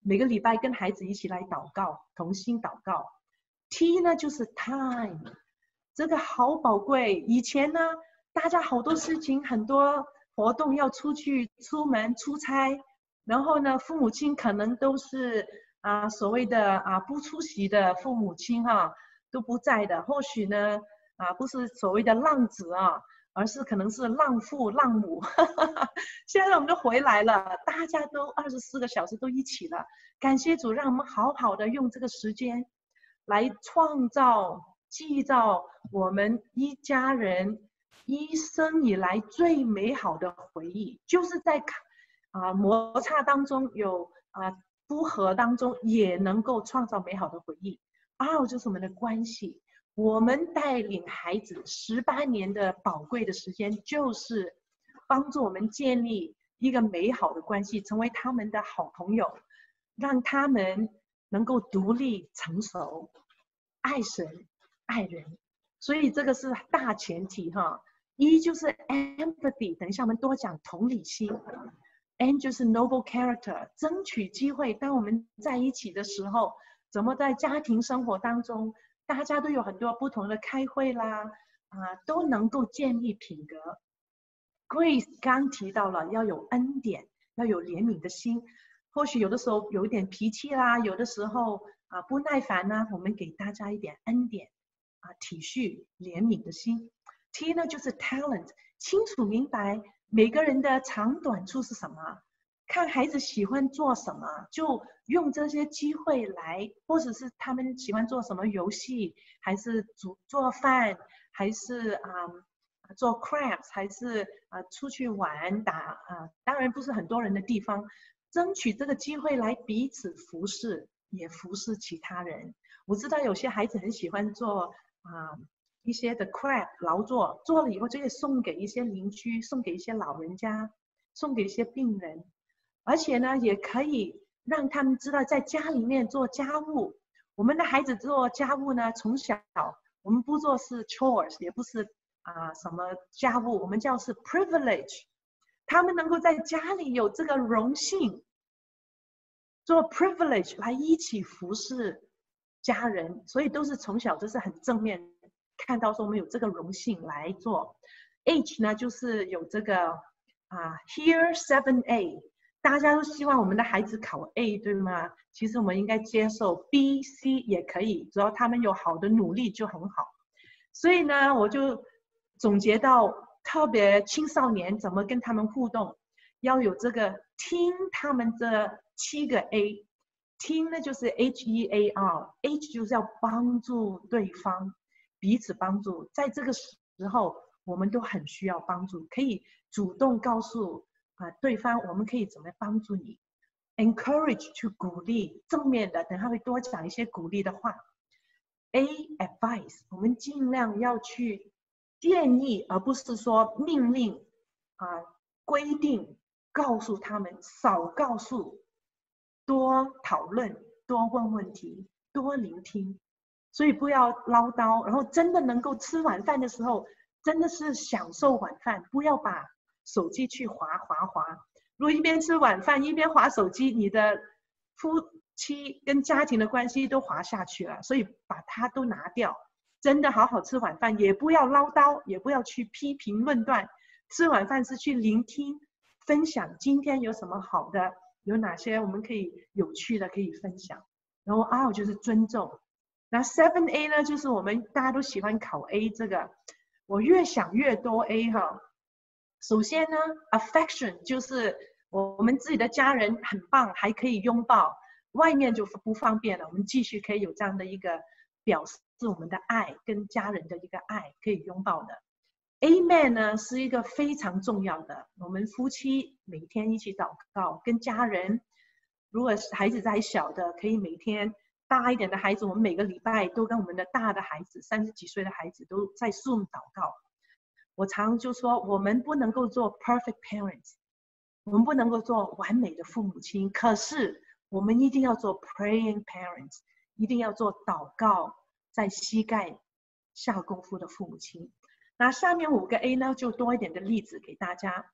Speaker 2: 每个礼拜跟孩子一起来祷告，同心祷告。T 呢就是 time， 这个好宝贵。以前呢，大家好多事情，很多活动要出去、出门、出差，然后呢，父母亲可能都是啊所谓的啊不出席的父母亲哈、啊，都不在的。或许呢啊不是所谓的浪子啊，而是可能是浪父、浪母。现在我们都回来了，大家都二十四个小时都一起了。感谢主，让我们好好的用这个时间来创造、缔造我们一家人一生以来最美好的回忆，就是在啊、呃、摩擦当中有啊、呃、不和当中也能够创造美好的回忆。二就是我们的关系，我们带领孩子十八年的宝贵的时间，就是帮助我们建立一个美好的关系，成为他们的好朋友，让他们能够独立成熟，爱神爱人。所以这个是大前提哈。一就是 empathy， 等一下我们多讲同理心。N 就是 noble character， 争取机会。当我们在一起的时候，怎么在家庭生活当中，大家都有很多不同的开会啦，啊，都能够建立品格。Grace 刚提到了要有恩典，要有怜悯的心。或许有的时候有一点脾气啦，有的时候啊不耐烦呢，我们给大家一点恩典啊，体恤怜悯的心。T 呢就是 talent， 清楚明白每个人的长短处是什么，看孩子喜欢做什么，就用这些机会来，或者是他们喜欢做什么游戏，还是煮做饭，还是啊、嗯、做 crafts， 还是啊、呃、出去玩打啊、呃，当然不是很多人的地方，争取这个机会来彼此服侍，也服侍其他人。我知道有些孩子很喜欢做啊。呃一些的 craft 劳作，做了以后就可以送给一些邻居，送给一些老人家，送给一些病人，而且呢，也可以让他们知道在家里面做家务。我们的孩子做家务呢，从小我们不做是 chores， 也不是啊、呃、什么家务，我们叫是 privilege。他们能够在家里有这个荣幸，做 privilege 来一起服侍家人，所以都是从小这是很正面。看到说我们有这个荣幸来做。H 呢就是有这个啊 Here seven A， 大家都希望我们的孩子考 A 对吗？其实我们应该接受 B、C 也可以，只要他们有好的努力就很好。所以呢，我就总结到特别青少年怎么跟他们互动，要有这个听他们这七个 A， 听呢就是 H E A R，H 就是要帮助对方。彼此帮助，在这个时候我们都很需要帮助，可以主动告诉啊、呃、对方我们可以怎么帮助你。Encourage 去鼓励，正面的，等下会多讲一些鼓励的话。A advice 我们尽量要去建议，而不是说命令啊、呃、规定，告诉他们少告诉，多讨论，多问问题，多聆听。所以不要唠叨，然后真的能够吃晚饭的时候，真的是享受晚饭，不要把手机去滑滑滑。如果一边吃晚饭一边滑手机，你的夫妻跟家庭的关系都滑下去了。所以把它都拿掉，真的好好吃晚饭，也不要唠叨，也不要去批评论断。吃晚饭是去聆听，分享今天有什么好的，有哪些我们可以有趣的可以分享。然后 R 就是尊重。那 seven A 呢，就是我们大家都喜欢考 A 这个，我越想越多 A 哈。首先呢 ，affection 就是我们自己的家人很棒，还可以拥抱，外面就不方便了。我们继续可以有这样的一个表示我们的爱，跟家人的一个爱可以拥抱的。Amen 呢是一个非常重要的，我们夫妻每天一起祷告，跟家人，如果孩子还小的，可以每天。大一点的孩子，我们每个礼拜都跟我们的大的孩子，三十几岁的孩子都在 Zoom 祷告。我常就说，我们不能够做 perfect parents， 我们不能够做完美的父母亲，可是我们一定要做 praying parents， 一定要做祷告在膝盖下功夫的父母亲。那下面五个 A 呢，就多一点的例子给大家。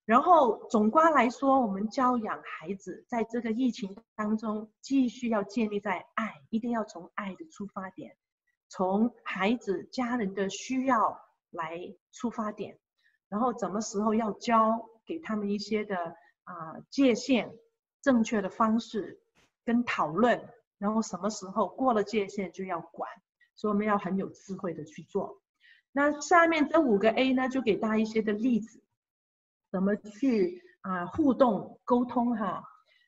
Speaker 2: 然后总观来说，我们教养孩子在这个疫情当中，继续要建立在爱，一定要从爱的出发点，从孩子家人的需要来出发点，然后什么时候要教给他们一些的啊、呃、界限，正确的方式跟讨论，然后什么时候过了界限就要管，所以我们要很有智慧的去做。那下面这五个 A 呢，就给大家一些的例子。怎么去啊、呃、互动沟通哈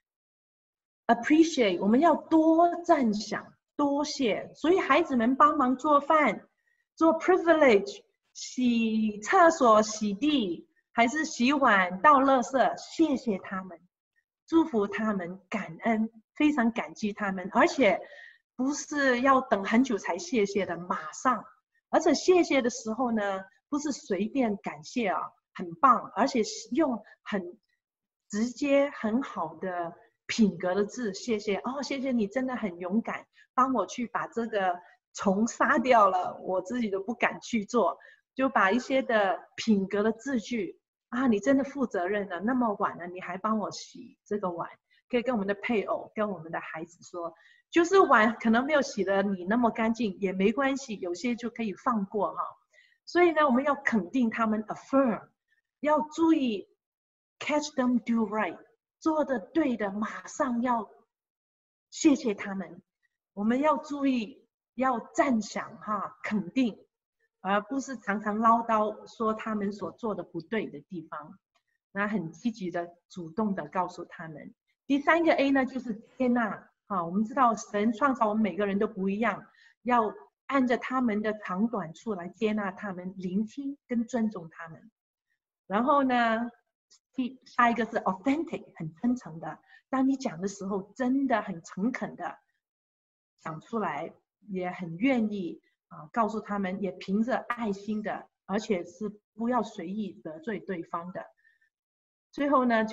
Speaker 2: ？Appreciate 我们要多赞赏，多谢。所以孩子们帮忙做饭、做 privilege、洗厕所、洗地，还是洗碗、倒垃圾，谢谢他们，祝福他们，感恩，非常感激他们，而且不是要等很久才谢谢的，马上。而且谢谢的时候呢，不是随便感谢啊。很棒，而且用很直接、很好的品格的字，谢谢哦，谢谢你，真的很勇敢，帮我去把这个虫杀掉了，我自己都不敢去做，就把一些的品格的字句啊，你真的负责任了，那么晚了你还帮我洗这个碗，可以跟我们的配偶、跟我们的孩子说，就是碗可能没有洗得你那么干净也没关系，有些就可以放过哈。所以呢，我们要肯定他们 affirm。要注意 catch them do right， 做的对的马上要谢谢他们。我们要注意要赞赏哈，肯定，而不是常常唠叨说他们所做的不对的地方。那很积极的、主动的告诉他们。第三个 A 呢，就是接纳啊。我们知道神创造我们每个人都不一样，要按着他们的长短处来接纳他们，聆听跟尊重他们。然后呢，第下一个是 authentic， 很真诚的。当你讲的时候，真的很诚恳的讲出来，也很愿意啊、呃、告诉他们，也凭着爱心的，而且是不要随意得罪对方的。最后呢，就是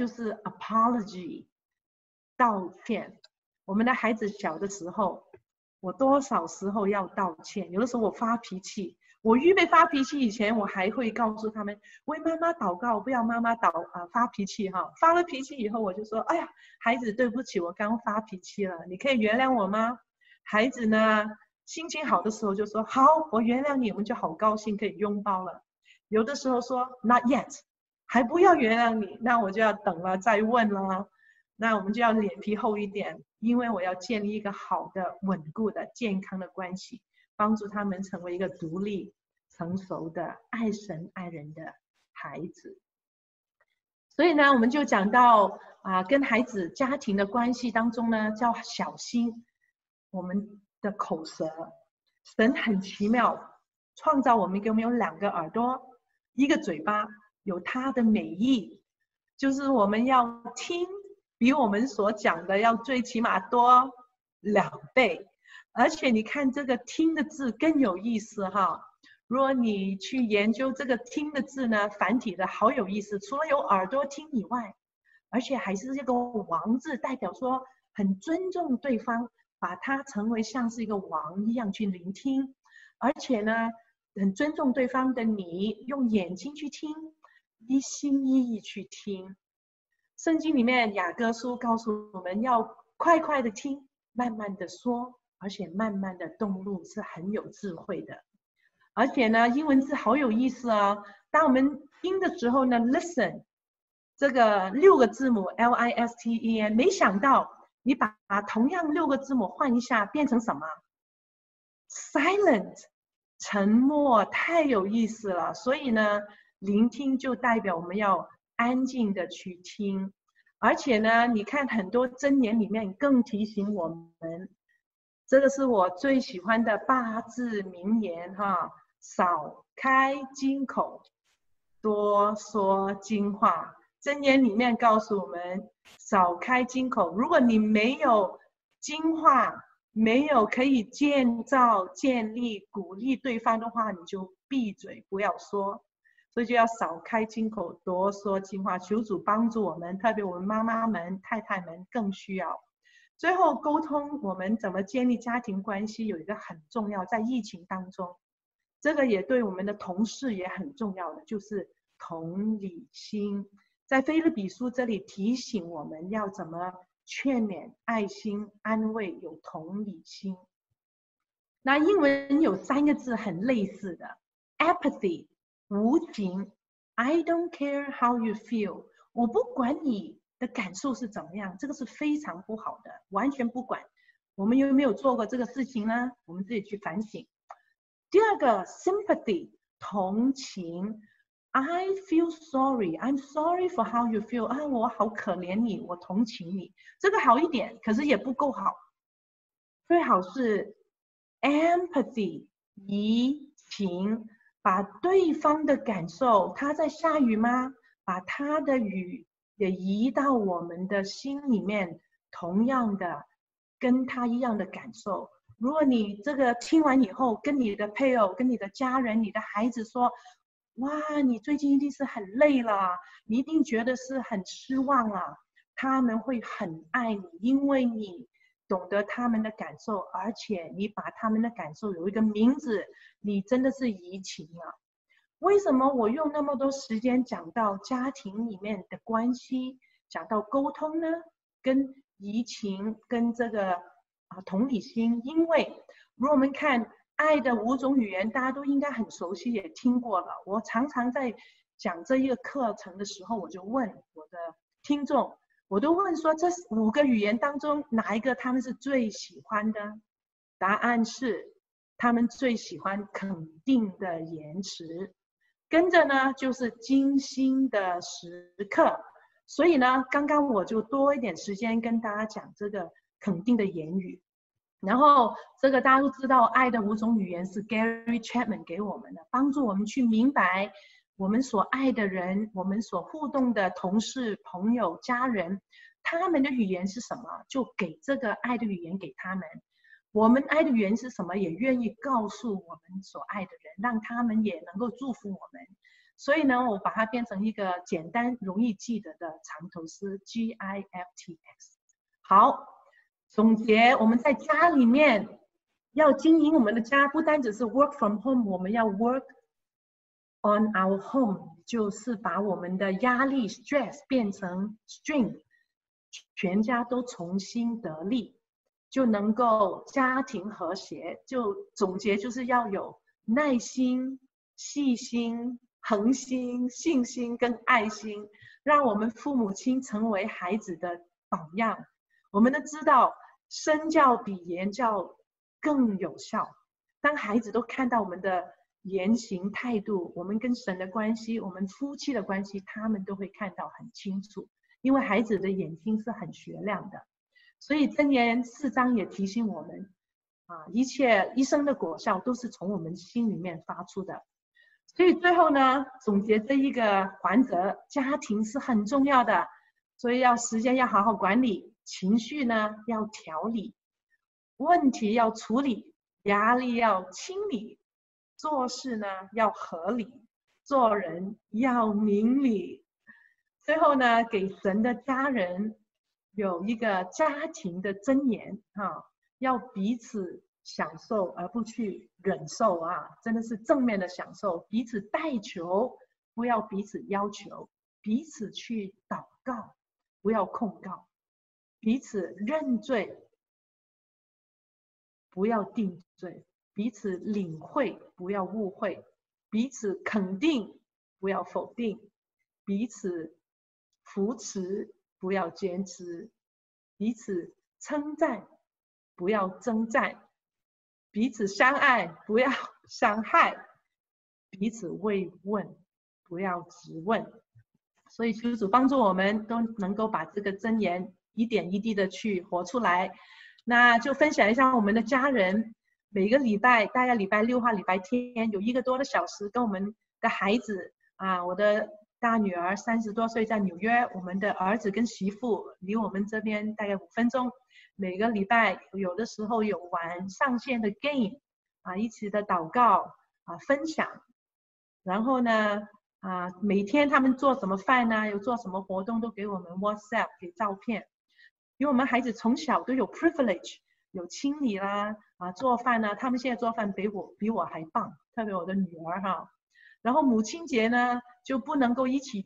Speaker 2: apology， 道歉。我们的孩子小的时候，我多少时候要道歉？有的时候我发脾气。我预备发脾气以前，我还会告诉他们为妈妈祷告，不要妈妈祷啊、呃、发脾气哈。发了脾气以后，我就说：“哎呀，孩子，对不起，我刚发脾气了，你可以原谅我吗？”孩子呢，心情好的时候就说：“好，我原谅你。”我们就好高兴，可以拥抱了。有的时候说 “Not yet”， 还不要原谅你，那我就要等了再问了。那我们就要脸皮厚一点，因为我要建立一个好的、稳固的、健康的关系。帮助他们成为一个独立、成熟的、爱神爱人的孩子。所以呢，我们就讲到啊，跟孩子家庭的关系当中呢，要小心我们的口舌。神很奇妙，创造我们给我们有两个耳朵，一个嘴巴，有它的美意，就是我们要听，比我们所讲的要最起码多两倍。而且你看这个听的字更有意思哈，如果你去研究这个听的字呢，繁体的好有意思，除了有耳朵听以外，而且还是这个王字，代表说很尊重对方，把它成为像是一个王一样去聆听，而且呢很尊重对方的你，用眼睛去听，一心一意去听。圣经里面雅歌书告诉我们要快快的听，慢慢的说，而且慢慢的动怒，是很有智慧的。而且呢，英文字好有意思哦。当我们听的时候呢 ，listen 这个六个字母 L I S T E N， 没想到你把同样六个字母换一下，变成什么 ？silent， 沉默，太有意思了。所以呢，聆听就代表我们要安静的去听。而且呢，你看很多箴言里面更提醒我们。这个是我最喜欢的八字名言哈，少开金口，多说金话。箴言里面告诉我们，少开金口。如果你没有金话，没有可以建造、建立、鼓励对方的话，你就闭嘴，不要说。所以就要少开金口，多说金话。求主帮助我们，特别我们妈妈们、太太们更需要。最后沟通，我们怎么建立家庭关系有一个很重要，在疫情当中，这个也对我们的同事也很重要的，就是同理心。 在腓立比书这里提醒我们要怎么劝勉、爱心、安慰，有同理心。那英文有三个字很类似的 ，apathy 无情 ，I don't care how you feel， 我不管你的感受是怎么样，这个是非常不好的，完全不管。我们有没有做过这个事情呢？我们自己去反省。第二个 sympathy 同情 ，I feel sorry, I'm sorry for how you feel， 啊，我好可怜你，我同情你，这个好一点，可是也不够好，最好是 empathy 移情，把对方的感受，他在下雨吗？把他的雨也移到我们的心里面，同样的跟他一样的感受。如果你这个听完以后，跟你的配偶、跟你的家人、你的孩子说，哇，你最近一定是很累了，你一定觉得是很失望了，他们会很爱你，因为你懂得他们的感受，而且你把他们的感受有一个名字，你真的是移情了。为什么我用那么多时间讲到家庭里面的关系，讲到沟通呢？跟移情，跟这个啊同理心，因为如果我们看爱的五种语言，大家都应该很熟悉，也听过了。我常常在讲这一个课程的时候，我就问我的听众，我都问说，这五个语言当中哪一个他们是最喜欢的？答案是他们最喜欢肯定的言辞，跟着呢就是精心的时刻。所以呢，刚刚我就多一点时间跟大家讲这个肯定的言语。然后这个大家都知道，爱的五种语言是 Gary Chapman 给我们的，帮助我们去明白我们所爱的人，我们所互动的同事、朋友、家人，他们的语言是什么，就给这个爱的语言给他们。我们爱的语言是什么，也愿意告诉我们所爱的人，让他们也能够祝福我们。所以呢，我把它变成一个简单容易记得的长头诗 G I F T S。 好，总结，我们在家里面要经营我们的家，不单只是 work from home， 我们要 work on our home， 就是把我们的压力 stress 变成 strength， 全家都重新得力，就能够家庭和谐。就总结就是要有耐心、细心、恒心、信心跟爱心，让我们父母亲成为孩子的榜样。我们都知道身教比言教更有效，当孩子都看到我们的言行态度，我们跟神的关系，我们夫妻的关系，他们都会看到很清楚，因为孩子的眼睛是很雪亮的。所以箴言四章也提醒我们啊，一切一生的果效都是从我们心里面发出的。所以最后呢，总结这一个环则，家庭是很重要的，所以要时间要好好管理，情绪呢要调理，问题要处理，压力要清理，做事呢要合理，做人要明理。最后呢，给神的家人有一个家庭的箴言啊，要彼此享受而不去忍受啊，真的是正面的享受。彼此代求，不要彼此要求；彼此去祷告，不要控告；彼此认罪，不要定罪；彼此领会，不要误会；彼此肯定，不要否定；彼此扶持，不要坚持；彼此称赞，不要征战；彼此相爱，不要伤害；彼此慰问，不要质问。所以求主帮助我们都能够把这个箴言一点一滴的去活出来。那就分享一下我们的家人，每个礼拜大概礼拜六或礼拜天有一个多的小时跟我们的孩子啊，我的大女儿三十多岁在纽约，我们的儿子跟媳妇离我们这边大概五分钟。每个礼拜有的时候有玩上线的 game 啊，一起的祷告啊分享，然后呢啊每天他们做什么饭呢，有做什么活动都给我们 WhatsApp 给照片。因为我们孩子从小都有 privilege， 有清理啦啊做饭啦，他们现在做饭比我比我还棒，特别我的女儿哈。然后母亲节呢就不能够一起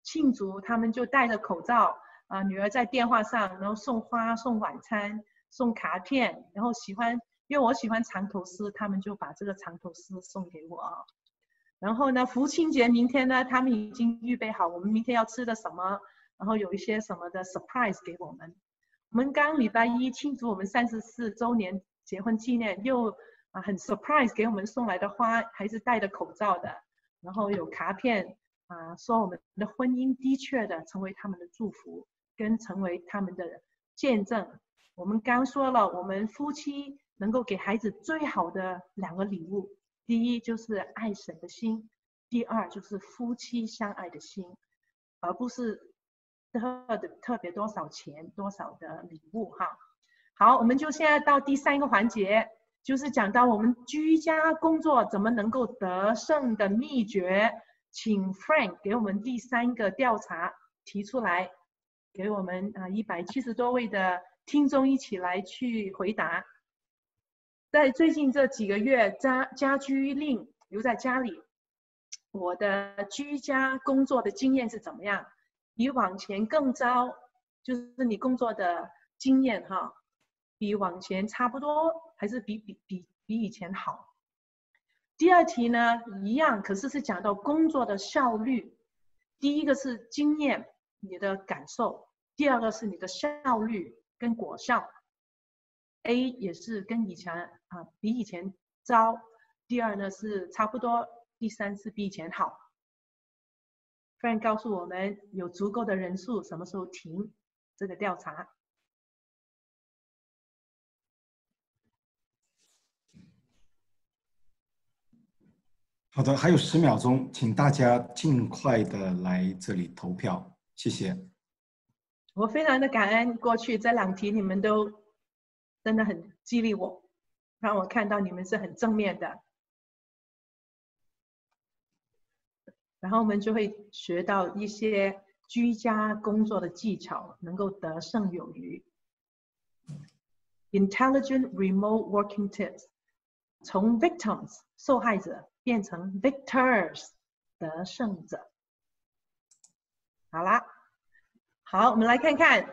Speaker 2: 庆祝，他们就戴着口罩啊、呃，女儿在电话上，然后送花、送晚餐、送卡片，然后喜欢，因为我喜欢长头丝，他们就把这个长头丝送给我。然后呢，父亲节明天呢，他们已经预备好我们明天要吃的什么，然后有一些什么的 surprise 给我们。我们刚礼拜一庆祝我们三十四周年结婚纪念，又啊很 surprise 给我们送来的花还是戴着口罩的，然后有卡片啊，说我们的婚姻的确的成为他们的祝福，跟成为他们的见证。我们刚说了，我们夫妻能够给孩子最好的两个礼物，第一就是爱神的心，第二就是夫妻相爱的心，而不是特的特别多少钱多少的礼物哈。好，我们就现在到第三个环节，就是讲到我们居家工作怎么能够得胜的秘诀，请 Frank 给我们第三个调查提出来，给我们啊一百七十多位的听众一起来去回答。在最近这几个月家家居令留在家里，我的居家工作的经验是怎么样？比往前更糟，就是你工作的经验哈，比往前差不多，还是比比比比以前好？第二题呢，一样，可是是讲到工作的效率。第一个是经验，你的感受；第二个是你的效率跟果效。A 也是跟以前啊比以前糟，第二呢是差不多，第三是比以前好。Frank 告诉我们有足够的人数，什么时候停这个调查？
Speaker 1: 好的，还有十秒钟，请大家尽快的来这里投票，谢谢。
Speaker 2: 我非常的感恩，过去这两题你们都真的很激励我，让我看到你们是很正面的。然后我们就会学到一些居家工作的技巧，能够得胜有余。Intelligent remote working tips， 从 victims 受害者变成 victors 得胜者。好啦，好，我们来看看。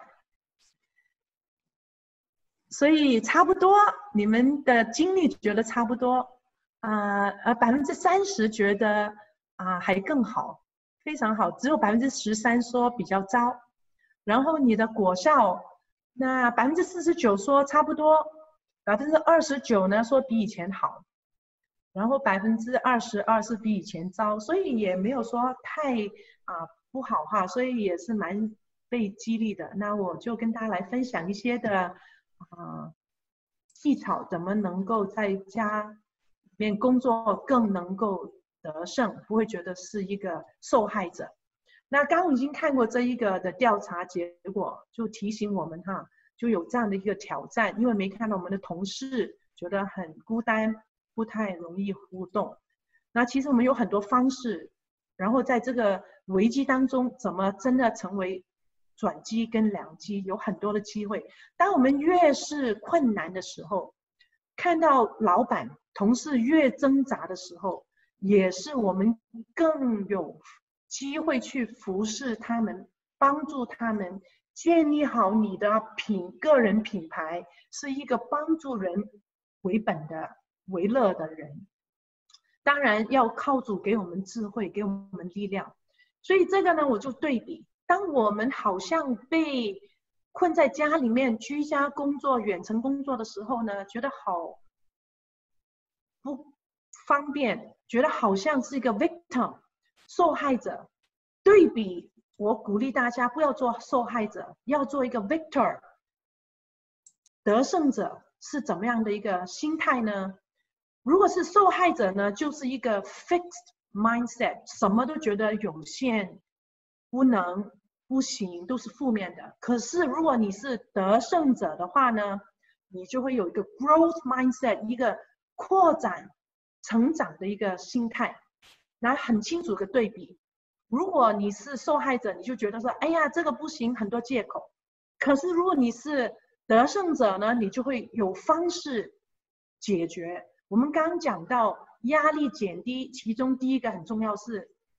Speaker 2: 所以差不多，你们的经历觉得差不多，啊、呃，呃，百分之三十觉得啊、呃、还更好，非常好，只有百分之十三说比较糟。然后你的果效，那百分之四十九说差不多，百分之二十九呢说比以前好，然后百分之二十二是比以前糟，所以也没有说太啊、呃、不好哈，所以也是蛮被激励的。那我就跟大家来分享一些的。啊，技巧怎么能够在家里面工作更能够得胜，不会觉得是一个受害者。那刚刚已经看过这一个的调查结果，就提醒我们哈，就有这样的一个挑战，因为没看到我们的同事觉得很孤单，不太容易互动。那其实我们有很多方式，然后在这个危机当中，怎么真的成为转机跟良机，有很多的机会。当我们越是困难的时候，看到老板、同事越挣扎的时候，也是我们更有机会去服侍他们，帮助他们建立好你的品个人品牌，是一个帮助人为本的、为乐的人。当然要靠主给我们智慧，给我们力量。所以这个呢，我就对比。当我们好像被困在家里面居家工作、远程工作的时候呢，觉得好不方便，觉得好像是一个 victim 受害者。对比，我鼓励大家不要做受害者，要做一个 victor 得胜者。是怎么样的一个心态呢？如果是受害者呢，就是一个 fixed mindset， 什么都觉得有限、不能、不行，都是负面的。可是如果你是得胜者的话呢，你就会有一个 growth mindset， 一个扩展、成长的一个心态。那很清楚的对比。如果你是受害者，你就觉得说，哎呀，这个不行，很多借口。可是如果你是得胜者呢，你就会有方式解决。我们刚刚讲到压力减低，其中第一个很重要是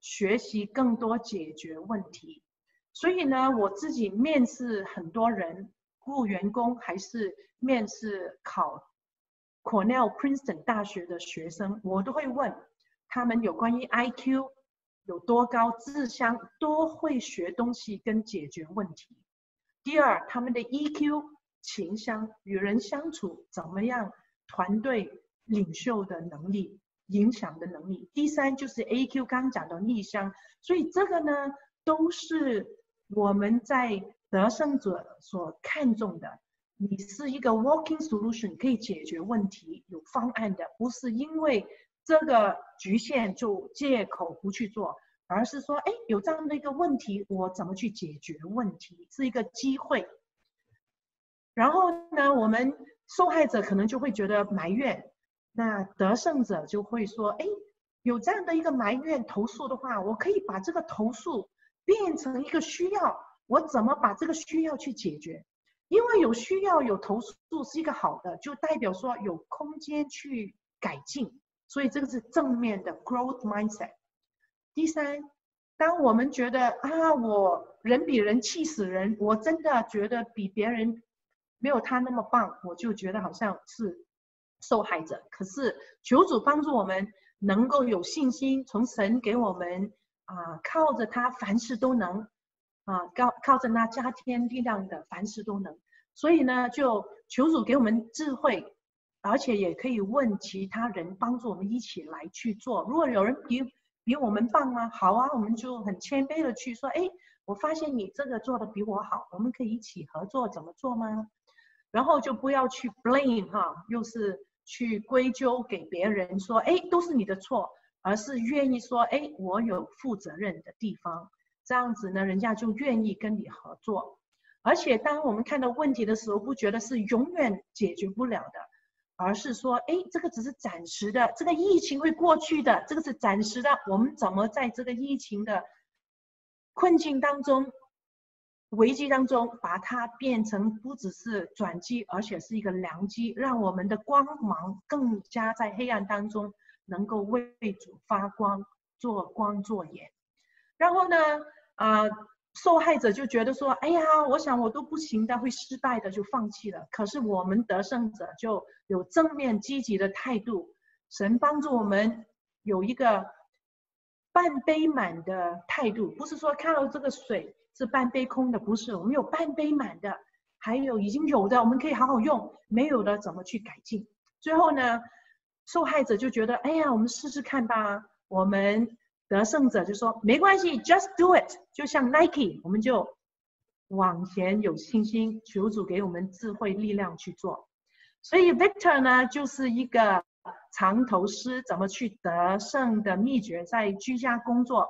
Speaker 2: 学习更多解决问题。所以呢，我自己面试很多人，雇员工还是面试考 Cornell、Princeton 大学的学生，我都会问他们有关于 I Q 有多高，智商，多会学东西跟解决问题。第二，他们的 E Q 情商，与人相处怎么样，团队领袖的能力，影响的能力。第三就是 A Q， 刚讲到逆商，所以这个呢都是我们在得胜者所看重的。你是一个 working solution， 可以解决问题，有方案的，不是因为这个局限就借口不去做，而是说，哎，有这样的一个问题，我怎么去解决问题，是一个机会。然后呢，我们受害者可能就会觉得埋怨，那得胜者就会说，哎，有这样的一个埋怨投诉的话，我可以把这个投诉变成一个需要，我怎么把这个需要去解决？因为有需要有投诉是一个好的，就代表说有空间去改进，所以这个是正面的 growth mindset。第三，当我们觉得啊，我人比人气死人，我真的觉得比别人没有他那么棒，我就觉得好像是受害者。可是求主帮助我们能够有信心，从神给我们啊，靠着他凡事都能啊，靠靠着那加添力量的凡事都能。所以呢，就求主给我们智慧，而且也可以问其他人帮助我们一起来去做。如果有人比比我们棒吗？好啊，我们就很谦卑的去说，哎，我发现你这个做的比我好，我们可以一起合作，怎么做吗？然后就不要去 blame 哈，又是去归咎给别人说，哎，都是你的错，而是愿意说，哎，我有负责任的地方，这样子呢，人家就愿意跟你合作。而且当我们看到问题的时候，不觉得是永远解决不了的，而是说，哎，这个只是暂时的，这个疫情会过去的，这个是暂时的，我们怎么在这个疫情的困境当中、危机当中，把它变成不只是转机，而且是一个良机，让我们的光芒更加在黑暗当中能够为主发光，做光做盐。然后呢，呃，受害者就觉得说，哎呀，我想我都不行的，会失败的，就放弃了。可是我们得胜者就有正面积极的态度，神帮助我们有一个半杯满的态度，不是说看到这个水是半杯空的，不是，我们有半杯满的，还有已经有的我们可以好好用，没有的怎么去改进。最后呢，受害者就觉得，哎呀，我们试试看吧。我们得胜者就说没关系 ，just do it， 就像 Nike， 我们就往前有信心，求主给我们智慧力量去做。所以 Victor 呢，就是一个长头诗怎么去得胜的秘诀，在居家工作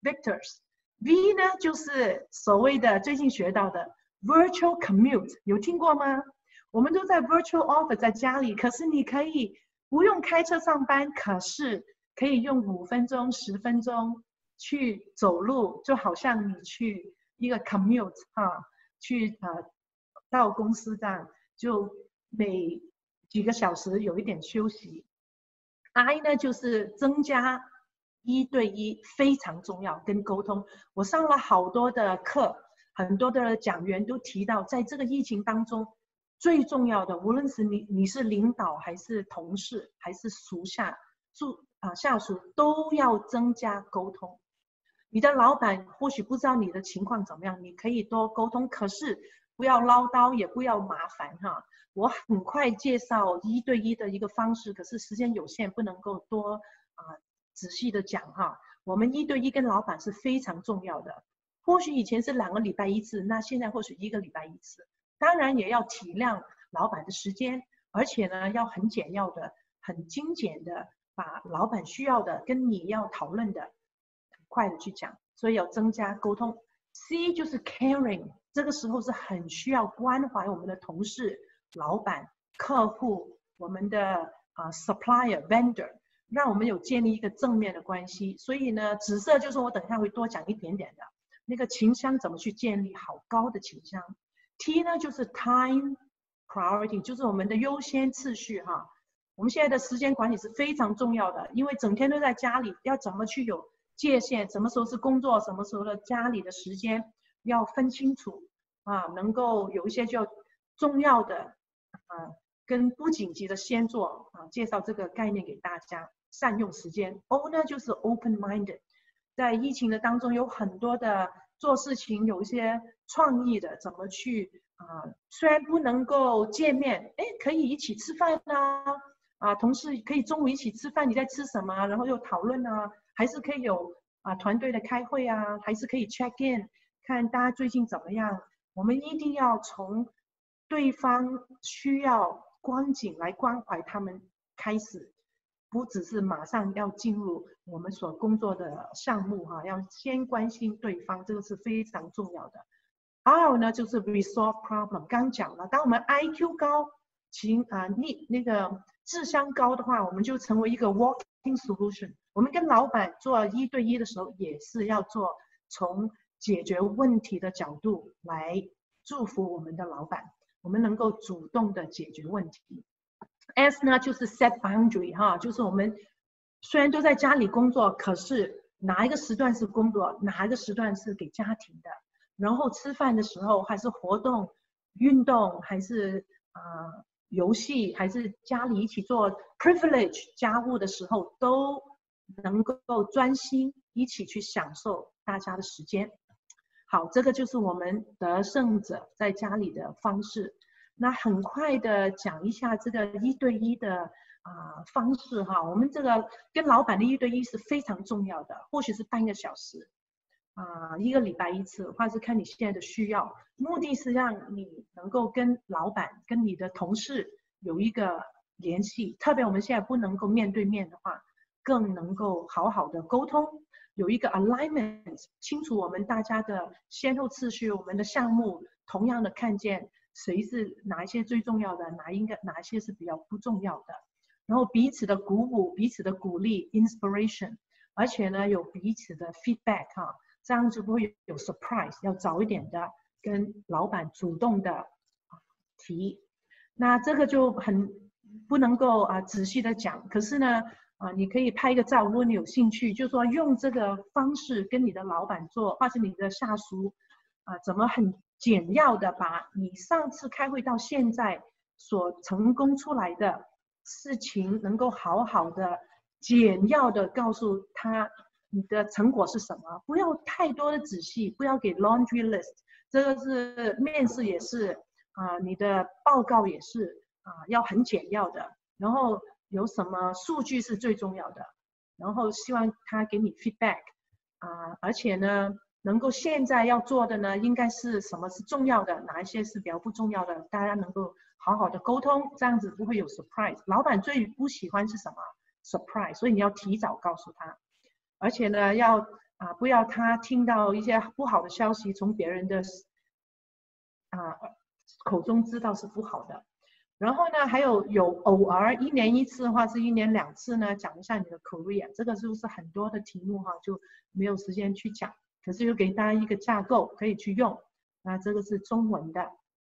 Speaker 2: Victors。V 呢，就是所谓的最近学到的 virtual commute， 有听过吗？我们都在 virtual office 在家里，可是你可以不用开车上班，可是可以用五分钟、十分钟去走路，就好像你去一个 commute 哈，去呃到公司这样，就每几个小时有一点休息。I 呢就是增加一对一，非常重要，跟沟通。我上了好多的课，很多的讲员都提到，在这个疫情当中，最重要的，无论是你你是领导还是同事还是属下属啊下属，都要增加沟通。你的老板或许不知道你的情况怎么样，你可以多沟通，可是不要唠叨，也不要麻烦哈。我很快介绍一对一的一个方式，可是时间有限，不能够多啊、呃、仔细的讲哈。我们一对一跟老板是非常重要的，或许以前是两个礼拜一次，那现在或许一个礼拜一次。当然也要体谅老板的时间，而且呢要很简要的、很精简的把老板需要的跟你要讨论的很快的去讲，所以要增加沟通。C 就是 caring， 这个时候是很需要关怀我们的同事、老板、客户、我们的啊、呃、supplier vendor， 让我们有建立一个正面的关系。所以呢，紫色就是我等一下会多讲一点点的那个情商怎么去建立好高的情商。T 呢就是 time priority， 就是我们的优先次序哈。我们现在的时间管理是非常重要的，因为整天都在家里，要怎么去有界限，什么时候是工作，什么时候的家里的时间要分清楚啊，能够有一些就重要的啊跟不紧急的先做啊，介绍这个概念给大家，善用时间。O 呢就是 open-minded， 在疫情的当中有很多的做事情有一些创意的，怎么去啊？虽然不能够见面，哎，可以一起吃饭啊，啊，同事可以中午一起吃饭，你在吃什么？然后又讨论啊，还是可以有啊团队的开会啊，还是可以 check in， 看大家最近怎么样。我们一定要从对方需要光景来关怀他们开始，不只是马上要进入我们所工作的项目哈，要先关心对方，这个是非常重要的。R 呢就是 resolve problem， 刚讲了，当我们 I Q 高，情啊你那个智商高的话，我们就成为一个 walking solution。我们跟老板做一对一的时候，也是要做从解决问题的角度来祝福我们的老板，我们能够主动的解决问题。S 呢就是 set boundary 哈，就是我们虽然都在家里工作，可是哪一个时段是工作，哪一个时段是给家庭的。然后吃饭的时候，还是活动、运动，还是啊、呃、游戏，还是家里一起做 privilege 家务的时候，都能够专心一起去享受大家的时间。好，这个就是我们得胜者在家里的方式。那很快的讲一下这个一对一的啊、呃、方式哈，我们这个跟老板的一对一是非常重要的，或许是半个小时。啊，一个礼拜一次，或者是看你现在的需要，目的是让你能够跟老板、跟你的同事有一个联系。特别我们现在不能够面对面的话，更能够好好的沟通，有一个 alignment， 清楚我们大家的先后次序，我们的项目同样的看见谁是哪一些最重要的，哪应该哪一些是比较不重要的，然后彼此的鼓舞、彼此的鼓励 inspiration， 而且呢有彼此的 feedback 哈。这样就不会有 surprise， 要早一点的跟老板主动的提。那这个就很不能够啊仔细的讲，可是呢啊你可以拍一个照，如果你有兴趣，就说用这个方式跟你的老板做，或是你的下属啊怎么很简要的把你上次开会到现在所成功出来的事情，能够好好的简要的告诉他。你的成果是什么？不要太多的仔细，不要给 laundry list。这个是面试也是啊、呃，你的报告也是啊、呃，要很简要的。然后有什么数据是最重要的，然后希望他给你 feedback 啊、呃，而且呢，能够现在要做的呢，应该是什么是重要的，哪一些是比较不重要的，大家能够好好的沟通，这样子不会有 surprise。老板最不喜欢是什么 surprise， 所以你要提早告诉他。而且呢，要啊、呃、不要他听到一些不好的消息，从别人的啊、呃、口中知道是不好的。然后呢，还有有偶尔一年一次的话，是一年两次呢，讲一下你的 career， 这个是不是很多的题目哈，就没有时间去讲。可是又给大家一个架构可以去用。那这个是中文的。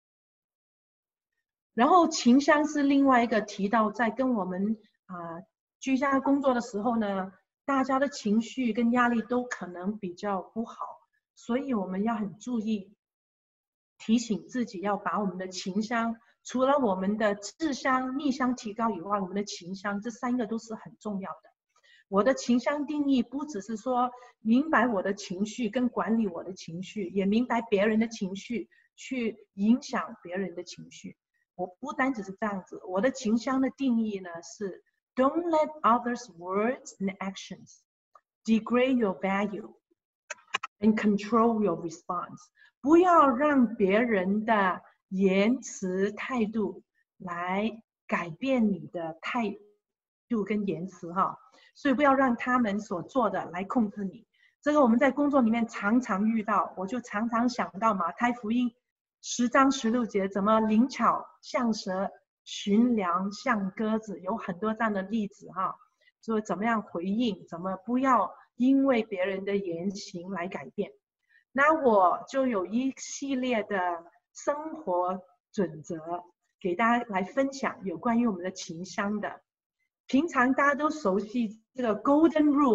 Speaker 2: 然后情商是另外一个提到，在跟我们啊、呃、居家工作的时候呢。大家的情绪跟压力都可能比较不好，所以我们要很注意，提醒自己要把我们的情商，除了我们的智商、逆商提高以外，我们的情商这三个都是很重要的。我的情商定义不只是说明白我的情绪跟管理我的情绪，也明白别人的情绪，去影响别人的情绪。我不单只是这样子，我的情商的定义呢是。Don't let others' words and actions degrade your value and control your response. 不要让别人的言辞态度来改变你的态度跟言辞哈，所以不要让他们所做的来控制你。这个我们在工作里面常常遇到，我就常常想到马太福音十章十六节，怎么灵巧像蛇。驯良像鸽子，有很多这样的例子哈，说怎么样回应，怎么不要因为别人的言行来改变。那我就有一系列的生活准则给大家来分享，有关于我们的情商的。平常大家都熟悉这个 Golden Rule，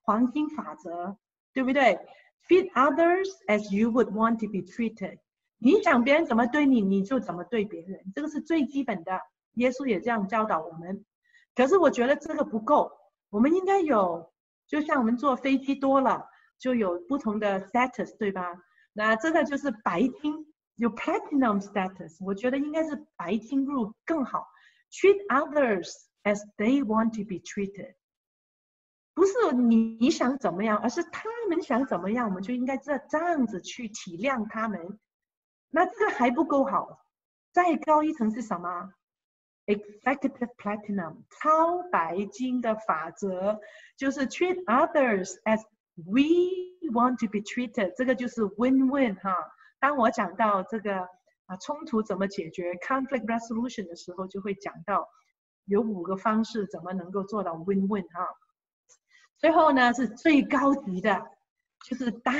Speaker 2: 黄金法则，对不对 ？Treat others as you would want to be treated。你想别人怎么对你，你就怎么对别人，这个是最基本的。耶稣也这样教导我们。可是我觉得这个不够，我们应该有，就像我们坐飞机多了，就有不同的 status， 对吧？那这个就是白金，有 platinum status， 我觉得应该是白金入更好。Treat others as they want to be treated。不是你你想怎么样，而是他们想怎么样，我们就应该这这样子去体谅他们。那这个还不够好，再高一层是什么 ？Executive Platinum 超白金的法则，就是 treat others as we want to be treated， 这个就是 win-win 哈。当我讲到这个啊冲突怎么解决 conflict resolution 的时候，就会讲到有五个方式怎么能够做到 win-win 哈。最后呢是最高级的，就是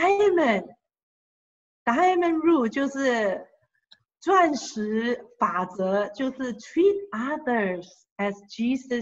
Speaker 2: Diamond。Diamond Rule 就是钻石法则，就是 treat others as Jesus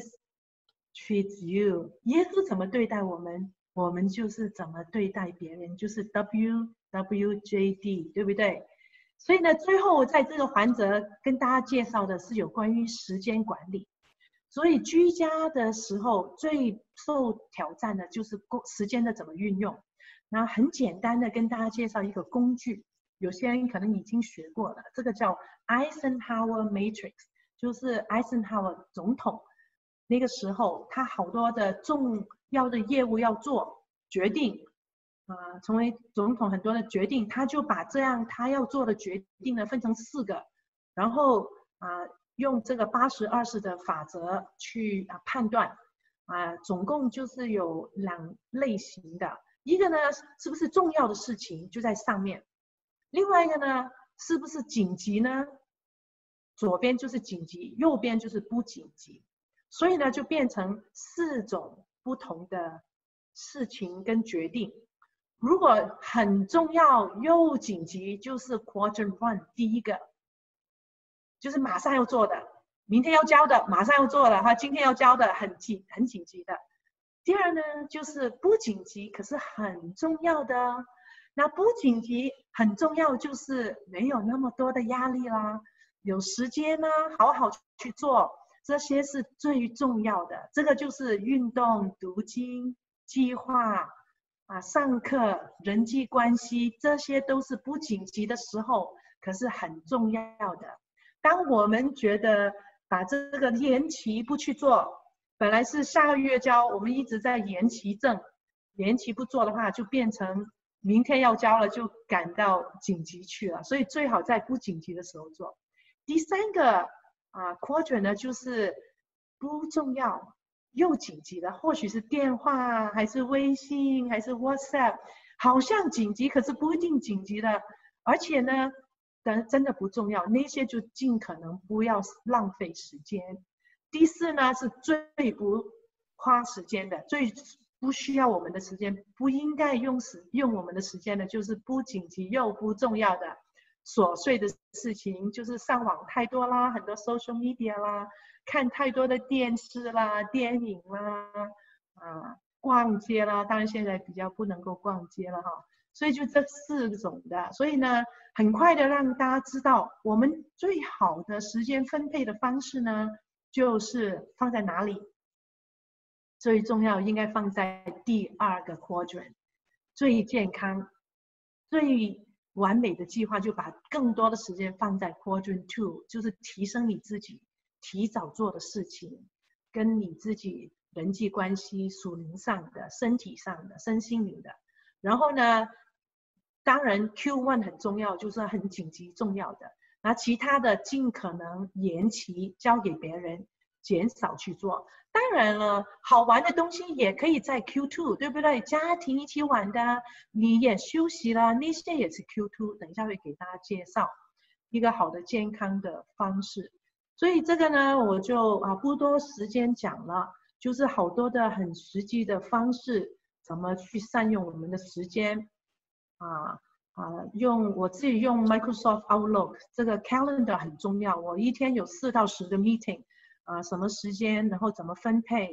Speaker 2: treats you。耶稣怎么对待我们，我们就是怎么对待别人，就是 W W J D， 对不对？所以呢，最后在这个环节跟大家介绍的是有关于时间管理。所以居家的时候最受挑战的就是时间的怎么运用。那很简单的跟大家介绍一个工具，有些人可能已经学过了，这个叫 Eisenhower Matrix， 就是 Eisenhower 总统那个时候他好多的重要的业务要做决定啊、呃，成为总统很多的决定，他就把这样他要做的决定呢分成四个，然后啊、呃、用这个八十二十的法则去啊、呃、判断啊、呃，总共就是有两类型的。一个呢，是不是重要的事情就在上面；另外一个呢，是不是紧急呢？左边就是紧急，右边就是不紧急。所以呢，就变成四种不同的事情跟决定。如果很重要又紧急，就是 Quadrant One 第一个，就是马上要做的，明天要交的，马上要做的哈，今天要交的，很紧很紧急的。第二呢，就是不紧急，可是很重要的。那不紧急很重要，就是没有那么多的压力啦，有时间呢，好好去做，这些是最重要的。这个就是运动、读经、计划啊、上课、人际关系，这些都是不紧急的时候，可是很重要的。当我们觉得把这个延期不去做，本来是下个月交，我们一直在延期症，延期不做的话，就变成明天要交了，就赶到紧急去了。所以最好在不紧急的时候做。第三个啊 quadrant 呢，就是不重要又紧急的，或许是电话，还是微信，还是 WhatsApp， 好像紧急，可是不一定紧急的，而且呢，真真的不重要，那些就尽可能不要浪费时间。第四呢，是最不花时间的，最不需要我们的时间，不应该用时用我们的时间的，就是不紧急又不重要的琐碎的事情，就是上网太多啦，很多 social media 啦，看太多的电视啦、电影啦，啊，逛街啦，当然现在比较不能够逛街了哈，所以就这四种的，所以呢，很快的让大家知道，我们最好的时间分配的方式呢，就是放在哪里？最重要应该放在第二个 quadrant， 最健康、最完美的计划就把更多的时间放在 quadrant two， 就是提升你自己提早做的事情，跟你自己人际关系、属灵上的、身体上的、身心灵的。然后呢，当然 Q one 很重要，就是很紧急重要的。那其他的尽可能延期交给别人，减少去做。当然了，好玩的东西也可以在 Q two， 对不对？家庭一起玩的，你也休息了，那些也是 Q two。等一下会给大家介绍一个好的健康的方式。所以这个呢，我就啊不多时间讲了，就是好多的很实际的方式，怎么去善用我们的时间啊。啊，用我自己用 Microsoft Outlook 这个 calendar 很重要。我一天有四到十个 meeting， 啊，什么时间，然后怎么分配，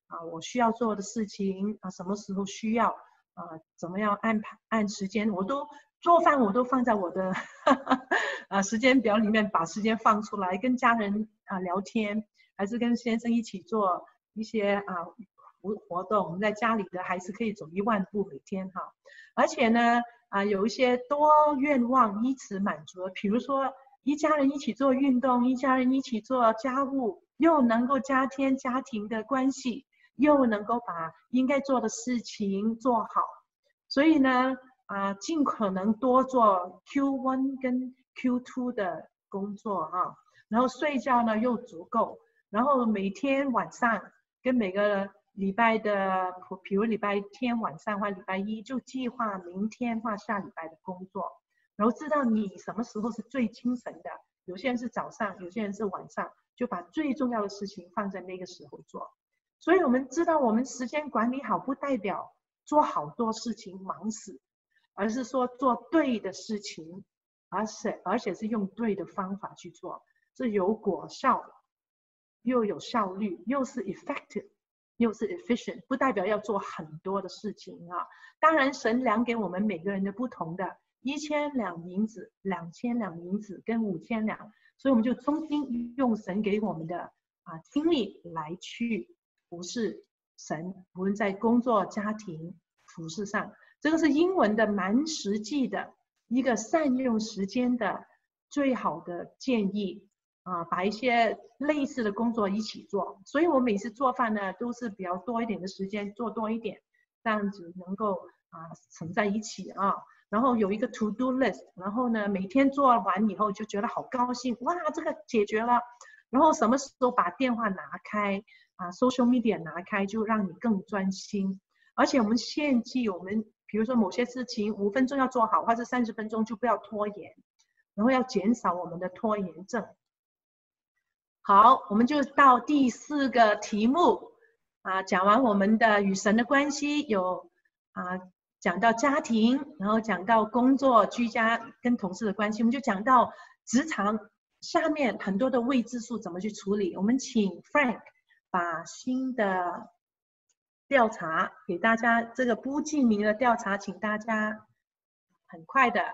Speaker 2: 啊我需要做的事情啊，什么时候需要啊，怎么样安排按时间，我都做饭我都放在我的啊时间表里面，把时间放出来跟家人啊聊天，还是跟先生一起做一些啊活活动，我们在家里的还是可以走一万步每天哈，而且呢啊有一些多愿望依此满足，比如说一家人一起做运动，一家人一起做家务，又能够加添家庭的关系，又能够把应该做的事情做好，所以呢啊尽可能多做 Q 一 跟 Q二 的工作啊，然后睡觉呢又足够，然后每天晚上跟每个礼拜的，比如礼拜天晚上或礼拜一就计划明天或下礼拜的工作，然后知道你什么时候是最精神的，有些人是早上，有些人是晚上，就把最重要的事情放在那个时候做。所以我们知道我们时间管理好不代表做好多事情忙死，而是说做对的事情，而且而且是用对的方法去做，是有果效，又有效率，又是 effective， 又是 efficient， 不代表要做很多的事情啊。当然神量给我们每个人的不同的，一千两银子，两千两银子跟五千两，所以我们就衷心用神给我们的啊精力来去服侍神，无论在工作、家庭、服侍上，这个是英文的蛮实际的一个善用时间的最好的建议啊，把一些类似的工作一起做。所以我每次做饭呢，都是比较多一点的时间做多一点，这样子能够啊存在一起啊。然后有一个 to do list， 然后呢每天做完以后就觉得好高兴，哇，这个解决了。然后什么时候把电话拿开啊 social media 拿开，就让你更专心。而且我们献祭，我们比如说某些事情五分钟要做好，或者三十分钟就不要拖延，然后要减少我们的拖延症。好，我们就到第四个题目啊，讲完我们的与神的关系，有啊讲到家庭，然后讲到工作、居家跟同事的关系，我们就讲到职场下面很多的未知数怎么去处理。我们请 Frank 把新的调查给大家，这个不记名的调查，请大家很快的、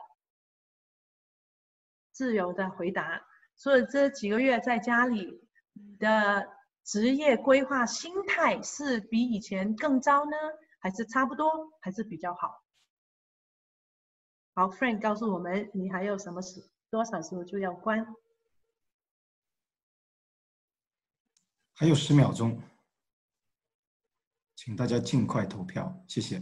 Speaker 2: 自由的回答。所以这几个月在家里的职业规划心态是比以前更糟呢，还是差不多，还是比较好？好 ，Frank 告诉我们，你还有什么时多少时候就要关？
Speaker 1: 还有十秒钟，请大家尽快投票，谢谢。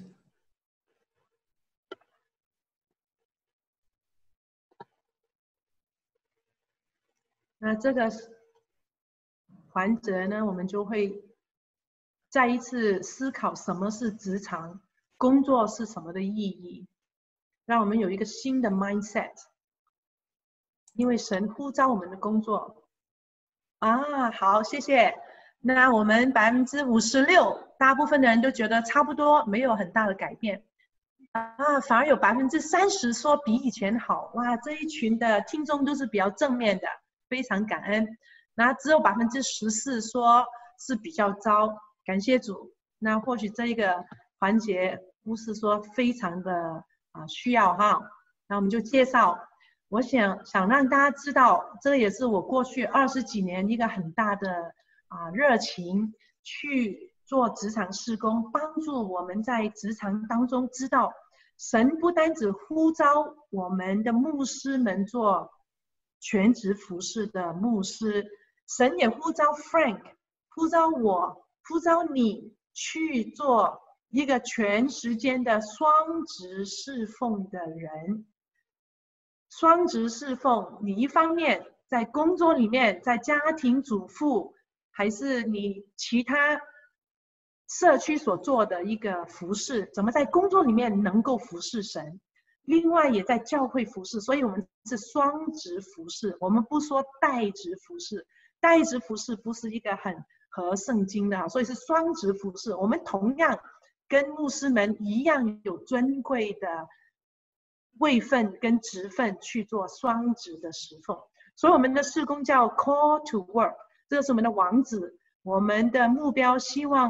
Speaker 2: 那这个环节呢，我们就会再一次思考什么是职场，工作是什么的意义，让我们有一个新的 mindset。因为神呼召我们的工作啊，好，谢谢。那我们百分之五十六，大部分的人都觉得差不多，没有很大的改变啊，反而有百分之三十说比以前好。哇，这一群的听众都是比较正面的，非常感恩。那只有百分之十四说是比较糟，感谢主。那或许这一个环节不是说非常的啊需要哈，那我们就介绍。我想想让大家知道，这也是我过去二十几年一个很大的啊热情，去做职场事工，帮助我们在职场当中知道，神不单只呼召我们的牧师们做全职服侍的牧师，神也呼召 Frank， 呼召我，呼召你去做一个全时间的双职侍奉的人。双职侍奉，你一方面在工作里面，在家庭主妇，还是你其他社区所做的一个服侍，怎么在工作里面能够服侍神？另外也在教会服侍，所以我们是双职服侍，我们不说代职服侍，代职服侍不是一个很合圣经的，所以是双职服侍。我们同样跟牧师们一样有尊贵的位分跟职分去做双职的侍奉，所以我们的事工叫 Call to Work， 这个是我们的网址。我们的目标希望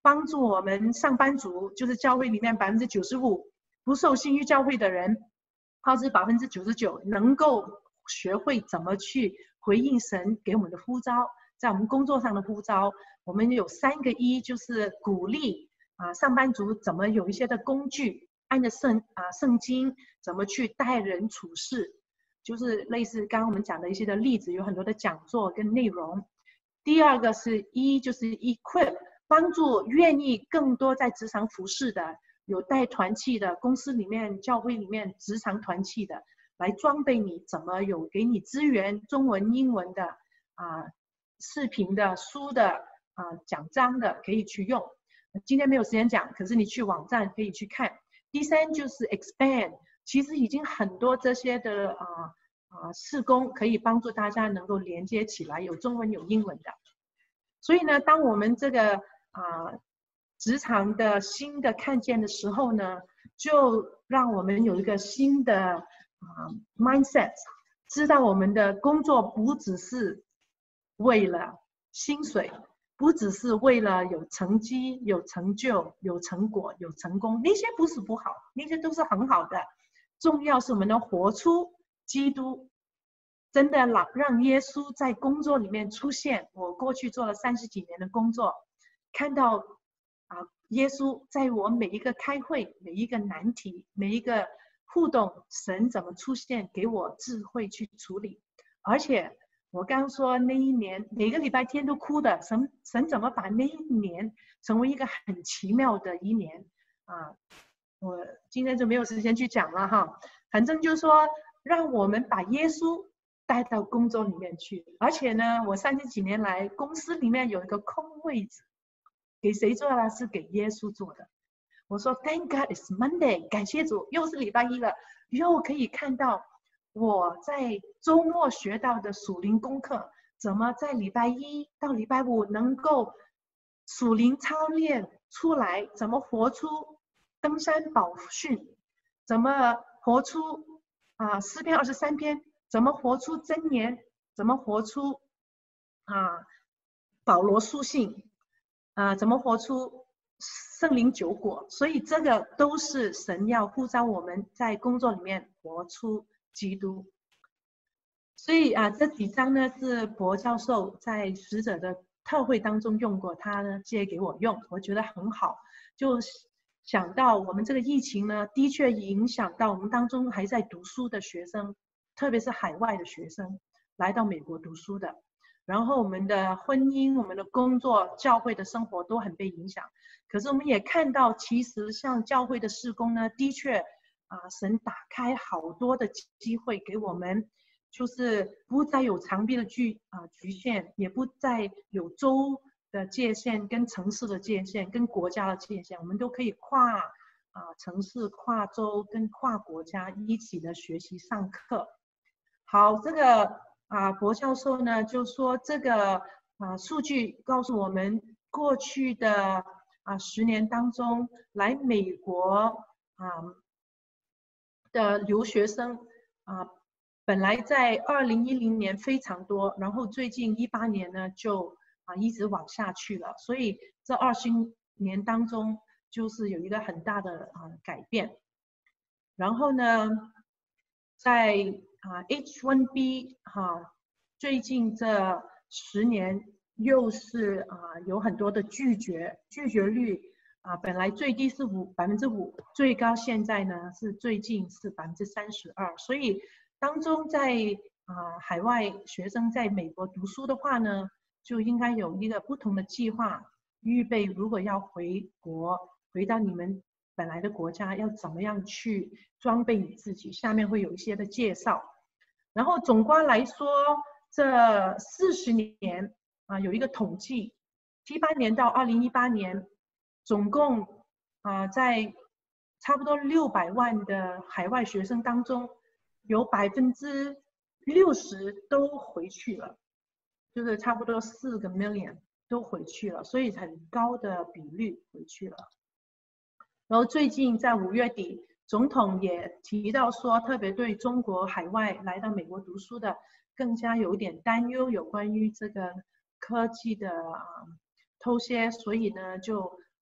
Speaker 2: 帮助我们上班族，就是教会里面百分之九十五不受新约教会的人，或是百分之九十九能够学会怎么去回应神给我们的呼召，在我们工作上的呼召。我们有三个一，就是鼓励啊上班族怎么有一些的工具，按着圣啊圣经怎么去待人处事，就是类似刚刚我们讲的一些的例子，有很多的讲座跟内容。第二个是一，就是 equip， 帮助愿意更多在职场服侍的，有带团契的，公司里面、教会里面职场团契的，来装备你怎么有给你资源，中文、英文的啊、视频的、书的啊、讲章的可以去用。今天没有时间讲，可是你去网站可以去看。第三就是 expand， 其实已经很多这些的啊。啊，事工可以帮助大家能够连接起来，有中文有英文的。所以呢，当我们这个啊职场的新的看见的时候呢，就让我们有一个新的啊 mindset， 知道我们的工作不只是为了薪水，不只是为了有成绩、有成就、有成果、有成功，那些不是不好，那些都是很好的。重要是我们能活出基督，真的让让耶稣在工作里面出现。我过去做了三十几年的工作，看到啊，耶稣在我每一个开会、每一个难题、每一个互动，神怎么出现，给我智慧去处理。而且我刚说那一年每个礼拜天都哭的，神神怎么把那一年成为一个很奇妙的一年啊！我今天就没有时间去讲了哈，反正就是说，让我们把耶稣带到工作里面去。而且呢，我三十几年来，公司里面有一个空位置，给谁做呢？是给耶稣做的。我说 Thank God it's Monday， 感谢主，又是礼拜一了，又可以看到我在周末学到的属灵功课，怎么在礼拜一到礼拜五能够属灵操练出来，怎么活出登山宝训，怎么活出啊诗篇二十三篇，怎么活出箴言，怎么活出啊保罗书信，啊怎么活出圣灵九果。所以这个都是神要呼召我们在工作里面活出基督。所以啊这几章呢是博教授在使者的特会当中用过，他呢借给我用，我觉得很好。就想到我们这个疫情呢，的确影响到我们当中还在读书的学生，特别是海外的学生来到美国读书的，然后我们的婚姻、我们的工作、教会的生活都很被影响。可是我们也看到，其实像教会的事工呢，的确啊，神打开好多的机会给我们，就是不再有长臂的局啊局限，也不再有州的界限、跟城市的界限、跟国家的界限，我们都可以跨啊城市、跨州跟跨国家一起的学习上课。好，这个啊博教授呢就说，这个啊数据告诉我们，过去的啊十年当中，来美国啊的留学生啊，本来在二零一零年非常多，然后最近一八年呢就啊一直往下去了，所以这二十年当中就是有一个很大的啊改变。然后呢，在啊 H 一 B 哈，最近这十年又是啊有很多的拒绝，拒绝率啊本来最低是五百分之五，最高现在呢是最近是百分之三十二，所以当中在啊海外学生在美国读书的话呢，就应该有一个不同的计划，预备如果要回国，回到你们本来的国家，要怎么样去装备你自己，下面会有一些的介绍。然后总观来说，这四十年啊有一个统计，七八年到二零一八年，总共啊在差不多六百万的海外学生当中，有百分之六十都回去了，就是差不多四个 million 都回去了，所以很高的比率回去了。然后最近在五月底，总统也提到说，特别对中国海外来到美国读书的更加有点担忧，有关于这个科技的啊偷窃，所以呢就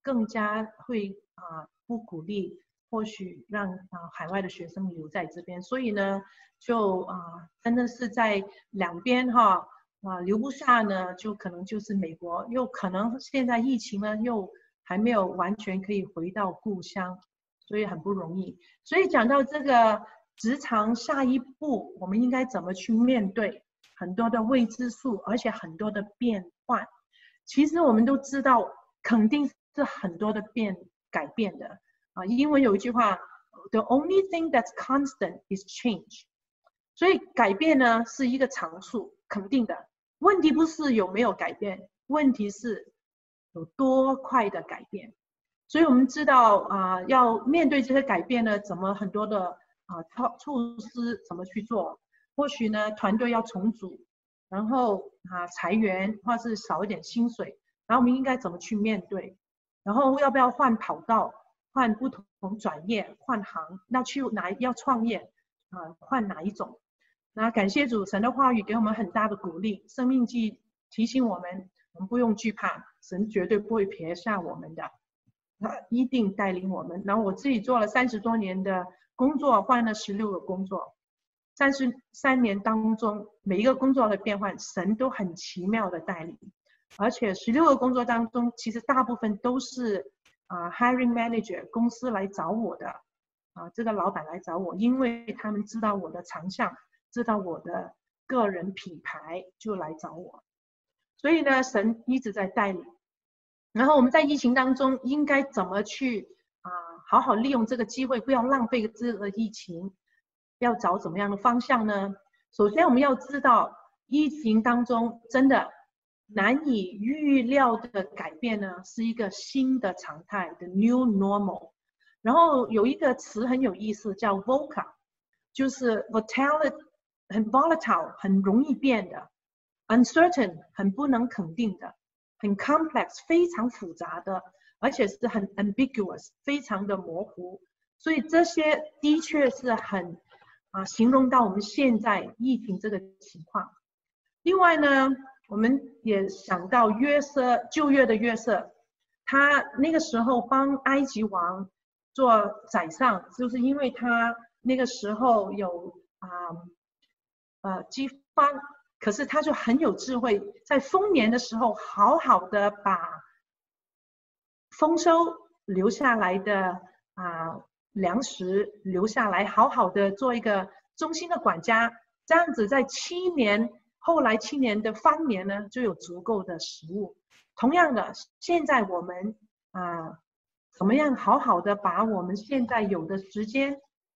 Speaker 2: 更加会啊、呃、不鼓励，或许让啊、呃、海外的学生留在这边。所以呢，就啊、呃、真的是在两边哈啊、呃、留不下呢，就可能就是美国，又可能现在疫情呢又还没有完全可以回到故乡，所以很不容易。所以讲到这个职场下一步，我们应该怎么去面对很多的未知数，而且很多的变换。其实我们都知道，肯定是很多的变改变的啊。英文有一句话 ，The only thing that's constant is change。所以改变呢是一个常数，肯定的。问题不是有没有改变，问题是有多快的改变。所以我们知道啊、呃，要面对这些改变呢，怎么很多的啊措措施怎么去做？或许呢，团队要重组，然后啊裁员，或是少一点薪水，然后我们应该怎么去面对？然后要不要换跑道，换不同转业，换行？那去哪要创业啊？换哪一种？那感谢主，神的话语给我们很大的鼓励，生命记提醒我们，我们不用惧怕，神绝对不会撇下我们的。他一定带领我们。然后我自己做了三十多年的工作，换了十六个工作，三十三年当中，每一个工作的变换，神都很奇妙的带领。而且十六个工作当中，其实大部分都是啊、呃、hiring manager 公司来找我的啊、呃，这个老板来找我，因为他们知道我的长项，知道我的个人品牌，就来找我。所以呢，神一直在带领。然后我们在疫情当中应该怎么去啊、呃，好好利用这个机会，不要浪费这个疫情，要找怎么样的方向呢？首先我们要知道，疫情当中真的难以预料的改变呢，是一个新的常态的 new normal。然后有一个词很有意思，叫 VUCA， 就是 volatile， 很 volatile， 很容易变的 ，uncertain， 很不能肯定的。很 complex， 非常复杂的，而且是很 ambiguous， 非常的模糊。所以这些的确是很啊，形容到我们现在疫情这个情况。另外呢，我们也想到约瑟，旧约的约瑟，他那个时候帮埃及王做宰相，就是因为他那个时候有啊呃饥荒。可是他就很有智慧，在丰年的时候，好好的把丰收留下来的啊粮食留下来，好好的做一个忠心的管家，这样子在七年后来七年的方年呢，就有足够的食物。同样的，现在我们啊怎么样好好的把我们现在有的时间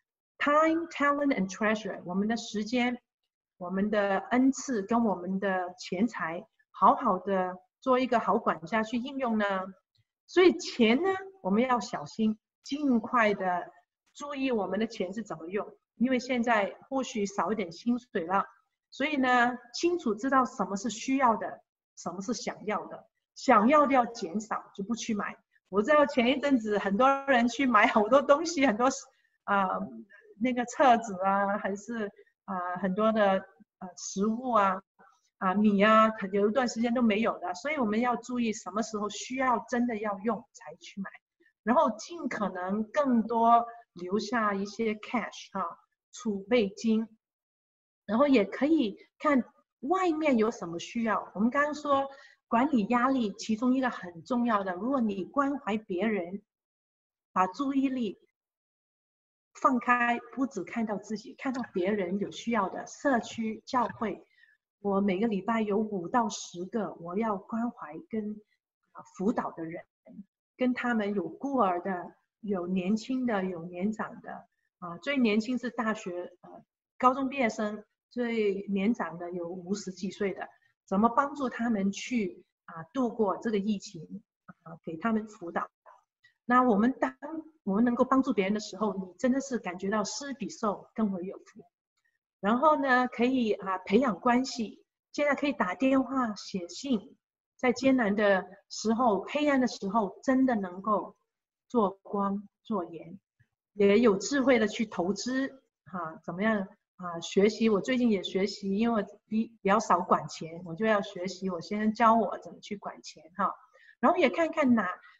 Speaker 2: ，time, talent and treasure， 我们的时间。我们的恩赐跟我们的钱财，好好的做一个好管家去应用呢。所以钱呢，我们要小心，尽快的注意我们的钱是怎么用。因为现在或许少一点薪水了，所以呢，清楚知道什么是需要的，什么是想要的。想要的要减少，就不去买。我知道前一阵子很多人去买好多东西，很多啊、呃、那个册子啊，还是。啊、呃，很多的呃食物啊，啊、呃、米啊，有一段时间都没有的，所以我们要注意什么时候需要真的要用才去买，然后尽可能更多留下一些 cash 啊储备金，然后也可以看外面有什么需要。我们刚刚说管理压力，其中一个很重要的，如果你关怀别人，把注意力。放开，不只看到自己，看到别人有需要的社区教会。我每个礼拜有五到十个我要关怀跟辅导的人，跟他们有孤儿的，有年轻的，有年长的。啊，最年轻是大学呃高中毕业生，最年长的有五十几岁的，怎么帮助他们去啊度过这个疫情啊，给他们辅导。那我们当我们能够帮助别人的时候，你真的是感觉到施比受更为有福。然后呢，可以啊培养关系，现在可以打电话、写信，在艰难的时候、黑暗的时候，真的能够做光做盐，也有智慧的去投资哈、啊，怎么样啊？学习，我最近也学习，因为我比比较少管钱，我就要学习我先生教我怎么去管钱哈、啊，然后也看看哪。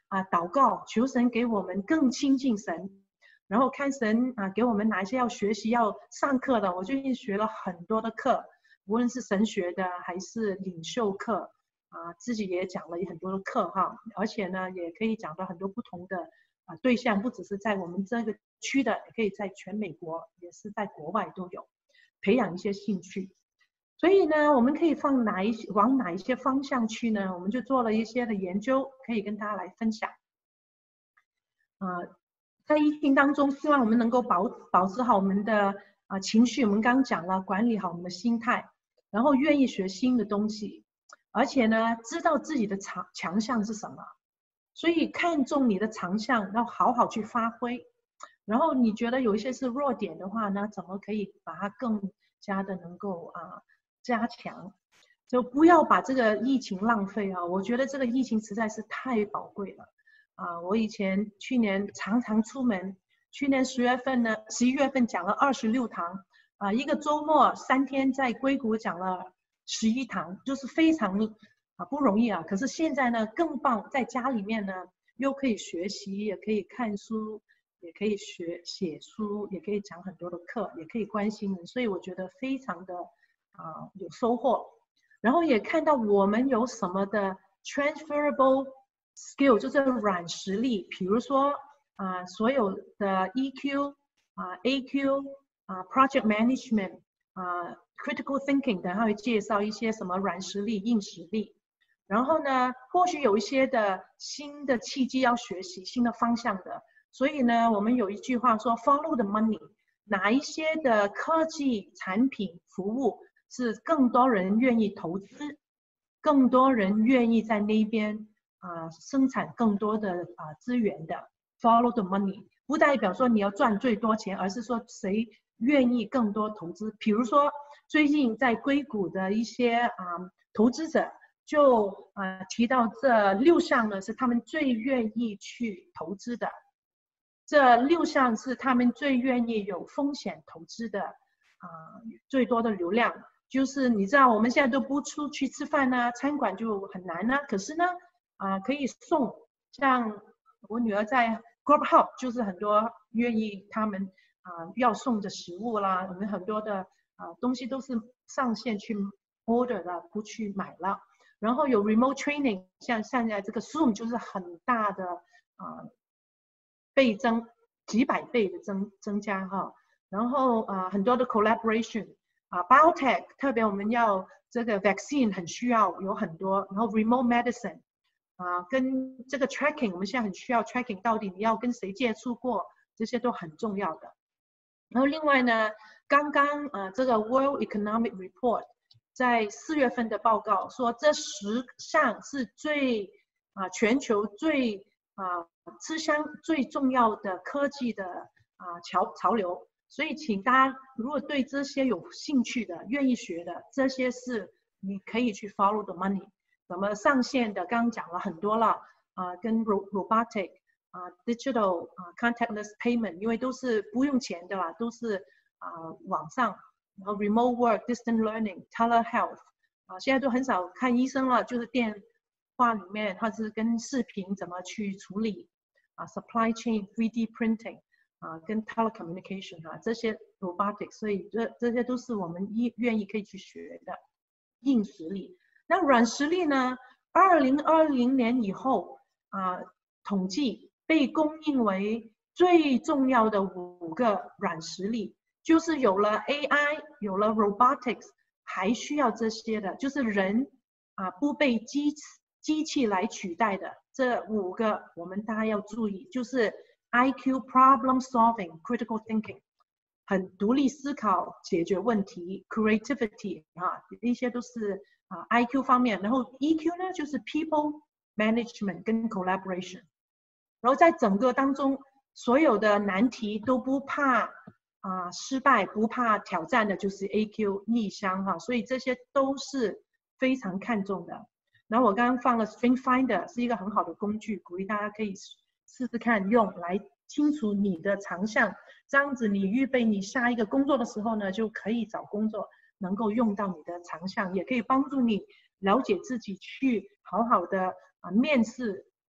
Speaker 2: 啊祷告，求神给我们更亲近神，然后看神啊给我们哪一些要学习要上课的。我最近学了很多的课，无论是神学的还是领袖课啊，自己也讲了很多的课哈，而且呢也可以讲到很多不同的啊对象，不只是在我们这个区的，也可以在全美国，也是在国外都有，培养一些兴趣。所以呢，我们可以放哪一些往哪一些方向去呢？我们就做了一些的研究，可以跟大家来分享。啊、呃，在疫情当中，希望我们能够保保持好我们的啊、呃、情绪。我们刚刚讲了，管理好我们的心态，然后愿意学新的东西，而且呢，知道自己的强强项是什么。所以看重你的长项，要好好去发挥。然后你觉得有一些是弱点的话呢，怎么可以把它更加的能够啊、呃、加强？就不要把这个疫情浪费啊！我觉得这个疫情实在是太宝贵了啊！我以前去年常常出门，去年十月份呢，十一月份讲了二十六堂啊，一个周末三天在硅谷讲了十一堂，就是非常啊不容易啊。可是现在呢更棒，在家里面呢又可以学习，也可以看书，也可以学写书，也可以讲很多的课，也可以关心人，所以我觉得非常的啊有收获。然后也看到我们有什么的 transferable skill， 就是软实力，比如说啊、呃、所有的 E Q 啊、呃、A Q 啊、呃、project management 啊、呃、critical thinking， 等下会介绍一些什么软实力、硬实力。然后呢，或许有一些的新的契机要学习新的方向的，所以呢，我们有一句话说 follow the money， 哪一些的科技产品服务是更多人愿意投资，更多人愿意在那边啊、呃、生产更多的啊、呃、资源的 follow the money， 不代表说你要赚最多钱，而是说谁愿意更多投资。比如说最近在硅谷的一些啊、呃、投资者就啊、呃、提到这六项呢是他们最愿意去投资的，这六项是他们最愿意有风险投资的啊、呃、最多的流量。就是你知道我们现在都不出去吃饭啊，餐馆就很难啊。可是呢，啊、呃、可以送，像我女儿在 Grubhub， 就是很多愿意他们啊、呃、要送的食物啦，我们很多的啊、呃、东西都是上线去 order 的，不去买了。然后有 remote training， 像现在这个 Zoom 就是很大的啊、呃、倍增，几百倍的增增加哈。然后啊、呃、很多的 collaboration。啊 ，biotech 特别我们要这个 vaccine 很需要有很多，然后 remote medicine 啊，跟这个 tracking 我们现在很需要 tracking， 到底你要跟谁接触过，这些都很重要的。然后另外呢，刚刚啊这个 World Economic Report 在四月份的报告说，这十项是最啊全球最啊吃香最重要的科技的啊潮潮流。所以请大家如果对这些有兴趣的愿意学的，这些是你可以去 follow the money。怎么上线的刚刚讲了很多了啊、呃、跟 robotic 啊、呃、digital 啊、呃、contactless payment， 因为都是不用钱的啦，都是啊、呃、网上，然后 remote work distant learning telehealth 啊、呃、现在都很少看医生了，就是电话里面或是跟视频怎么去处理啊、呃、supply chain three D printing啊，跟 telecommunication 啊这些 robotics， 所以这这些都是我们愿意可以去学的硬实力。那软实力呢？二零二零年以后啊，统计被公认为最重要的五个软实力，就是有了 A I， 有了 robotics， 还需要这些的，就是人啊不被机机器来取代的这五个，我们大家要注意，就是。I Q problem solving critical thinking 很独立思考解决问题 creativity 啊一些都是啊 I Q 方面，然后 E Q 呢就是 people management 跟 collaboration， 然后在整个当中所有的难题都不怕啊失败，不怕挑战的就是 A Q 逆商哈、啊，所以这些都是非常看重的。然后我刚刚放了 Strength Finder 是一个很好的工具，鼓励大家可以试试看用来清楚你的长项，这样子你预备你下一个工作的时候呢，就可以找工作能够用到你的长项，也可以帮助你了解自己，去好好的啊面试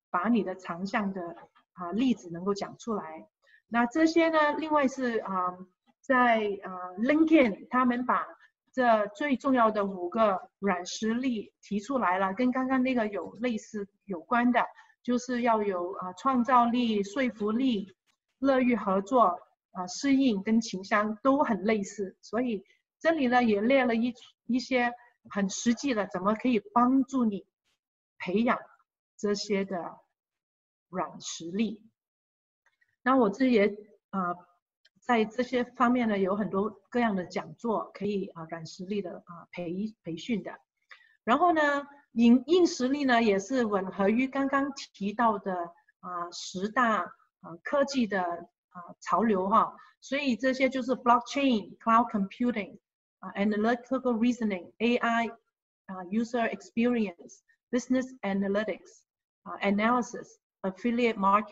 Speaker 2: 把你的长项的啊例子能够讲出来。那这些呢，另外是啊，在啊 LinkedIn 他们把这最重要的五个软实力提出来了，跟刚刚那个有类似有关的，就是要有啊创造力、说服力、乐于合作、啊适应跟情商都很类似，所以这里呢也列了一一些很实际的，怎么可以帮助你培养这些的软实力。那我自己也啊、呃，在这些方面呢有很多各样的讲座，可以啊、呃、软实力的啊、呃、培培训的。然后呢，硬硬实力呢也是吻合于刚刚提到的啊、呃、十大啊、呃、科技的啊、呃、潮流哈，所以这些就是 blockchain、cloud computing 啊、呃、analytical reasoning、A I 啊、呃、user experience、business analytics 啊、呃、analysis、affiliate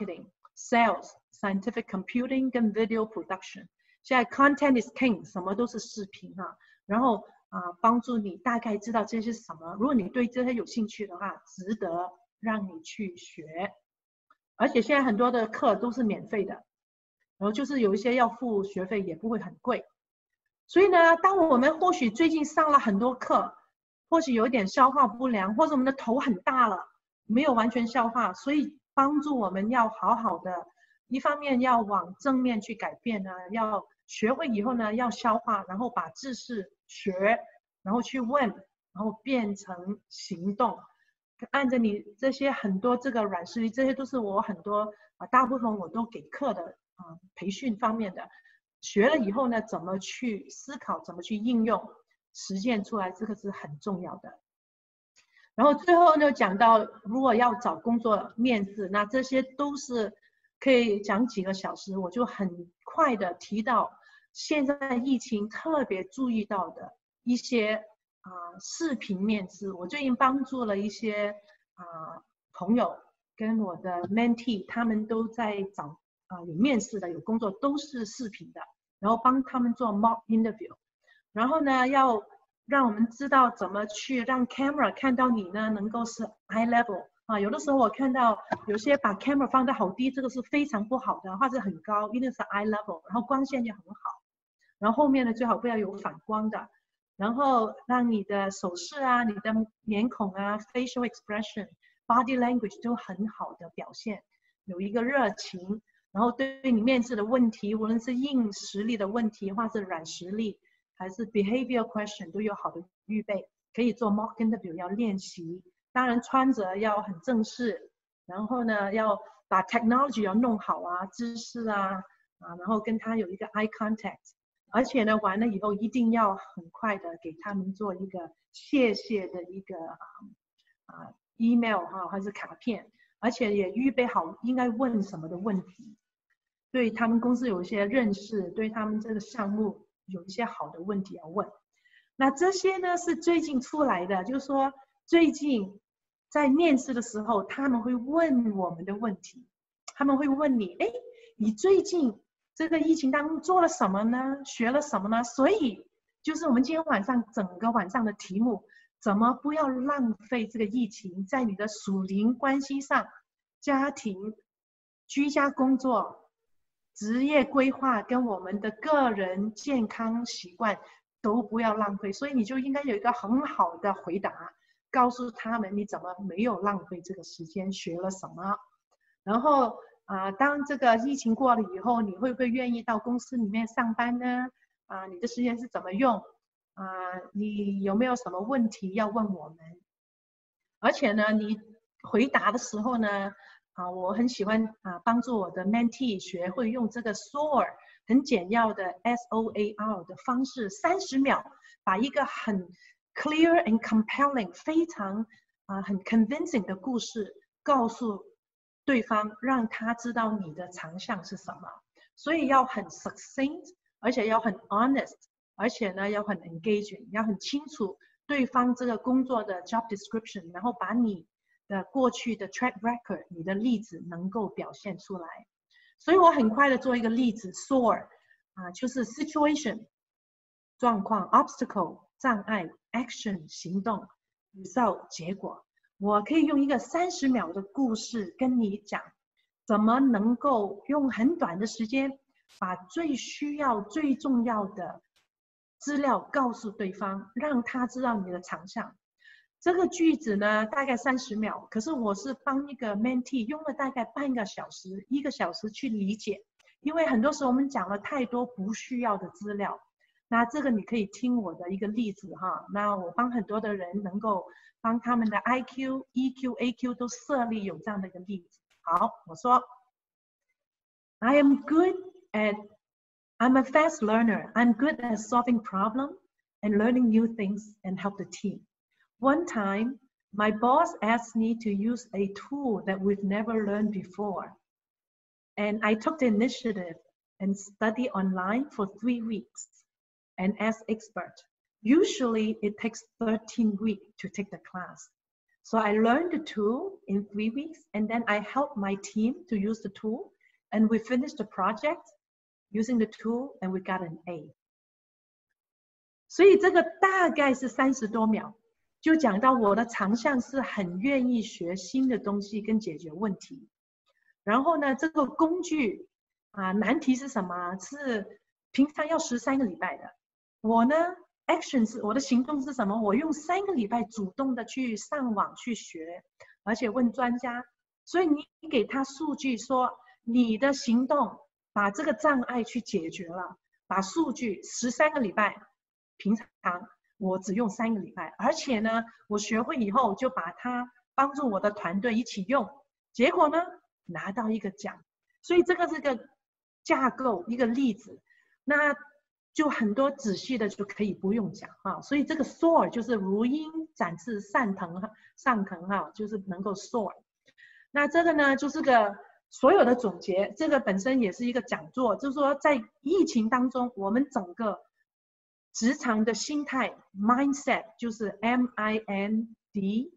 Speaker 2: marketing、sales、scientific computing 跟 video production。现在 content is king， 什么都是视频哈，然后。啊，帮助你大概知道这些是什么。如果你对这些有兴趣的话，值得让你去学。而且现在很多的课都是免费的，然后就是有一些要付学费，也不会很贵。所以呢，当我们或许最近上了很多课，或许有点消化不良，或者我们的头很大了，没有完全消化，所以帮助我们要好好的，一方面要往正面去改变呢，要学会以后呢要消化，然后把知识学，然后去问，然后变成行动。按着你这些很多这个软实力，这些都是我很多啊，大部分我都给课的啊，培训方面的。学了以后呢，怎么去思考，怎么去应用，实践出来，这个是很重要的。然后最后呢，讲到如果要找工作面试，那这些都是可以讲几个小时，我就很快的提到现在疫情特别注意到的一些啊、呃、视频面试。我最近帮助了一些啊、呃、朋友跟我的 mentee， 他们都在找啊、呃、有面试的，有工作都是视频的。然后帮他们做 mock interview， 然后呢，要让我们知道怎么去让 camera 看到你呢，能够是 eye level 啊。有的时候我看到有些把 camera 放得好低，这个是非常不好的，或者很高，一定是 eye level， 然后光线也很好，然后后面呢最好不要有反光的，然后让你的手势啊、你的脸孔啊、facial expression、body language 都很好的表现，有一个热情。然后对你面试的问题，无论是硬实力的问题，或是软实力，还是 behavior question， 都有好的预备，可以做 mock interview 要练习。当然穿着要很正式，然后呢要把 technology 要弄好啊，知识啊啊，然后跟他有一个 eye contact， 而且呢完了以后一定要很快的给他们做一个谢谢的一个啊啊 email 哈、啊，还是卡片，而且也预备好应该问什么的问题。对他们公司有一些认识，对他们这个项目有一些好的问题要问。那这些呢是最近出来的，就是说最近在面试的时候，他们会问我们的问题，他们会问你，哎，你最近这个疫情当中做了什么呢？学了什么呢？所以就是我们今天晚上整个晚上的题目，怎么不要浪费这个疫情在你的属灵关系上，家庭、居家工作、职业规划跟我们的个人健康习惯都不要浪费，所以你就应该有一个很好的回答，告诉他们你怎么没有浪费这个时间，学了什么。然后啊、呃，当这个疫情过了以后，你会不会愿意到公司里面上班呢？啊、呃，你的时间是怎么用？啊、呃，你有没有什么问题要问我们？而且呢，你回答的时候呢，啊，我很喜欢啊，帮助我的 mentee 学会用这个 S O A R 很简要的 S O A R 的方式，三十秒把一个很 clear and compelling 非常啊很 convincing 的故事告诉对方，让他知道你的长项是什么。所以要很 succinct， 而且要很 honest， 而且呢要很 engaging， 要很清楚对方这个工作的 job description， 然后把你的过去的 track record， 你的例子能够表现出来。所以我很快的做一个例子 S O A R 啊，就是 situation 状况 obstacle 障碍 action 行动 result 结果。 我可以用一个三十秒的故事跟你讲，怎么能够用很短的时间，把最需要、最重要的资料告诉对方，让他知道你的长项。这个句子呢，大概三十秒，可是我是帮一个 mentee 用了大概半个小时、一个小时去理解，因为很多时候我们讲了太多不需要的资料。那这个你可以听我的一个例子哈。那我帮很多的人能够帮他们的 I Q、E Q、A Q 都设立有这样的一个例子。好，我说 I am good at I'm a fast learner. I'm good at solving problems and learning new things and help the team. One time, my boss asked me to use a tool that we've never learned before. And I took the initiative and studied online for three weeks and asked experts. Usually, it takes thirteen weeks to take the class. So I learned the tool in three weeks, and then I helped my team to use the tool, and we finished the project using the tool, and we got an A. 所以这个大概是三十多秒，就讲到我的长项是很愿意学新的东西跟解决问题。然后呢，这个工具啊，难题是什么？是平常要十三个礼拜的。我呢 ，action 是我的行动是什么？我用三个礼拜主动的去上网去学，而且问专家。所以你给他数据说，你的行动把这个障碍去解决了，把数据十三个礼拜，平常我只用三个礼拜，而且呢，我学会以后就把它帮助我的团队一起用，结果呢，拿到一个奖。所以这个是个架构，一个例子，那就很多仔细的就可以不用讲哈。所以这个 soar 就是如鹰展翅上腾上腾哈，就是能够 soar。那这个呢，就是个所有的总结，这个本身也是一个讲座，就是说在疫情当中，我们整个职场的心态 mindset 就是 M I N D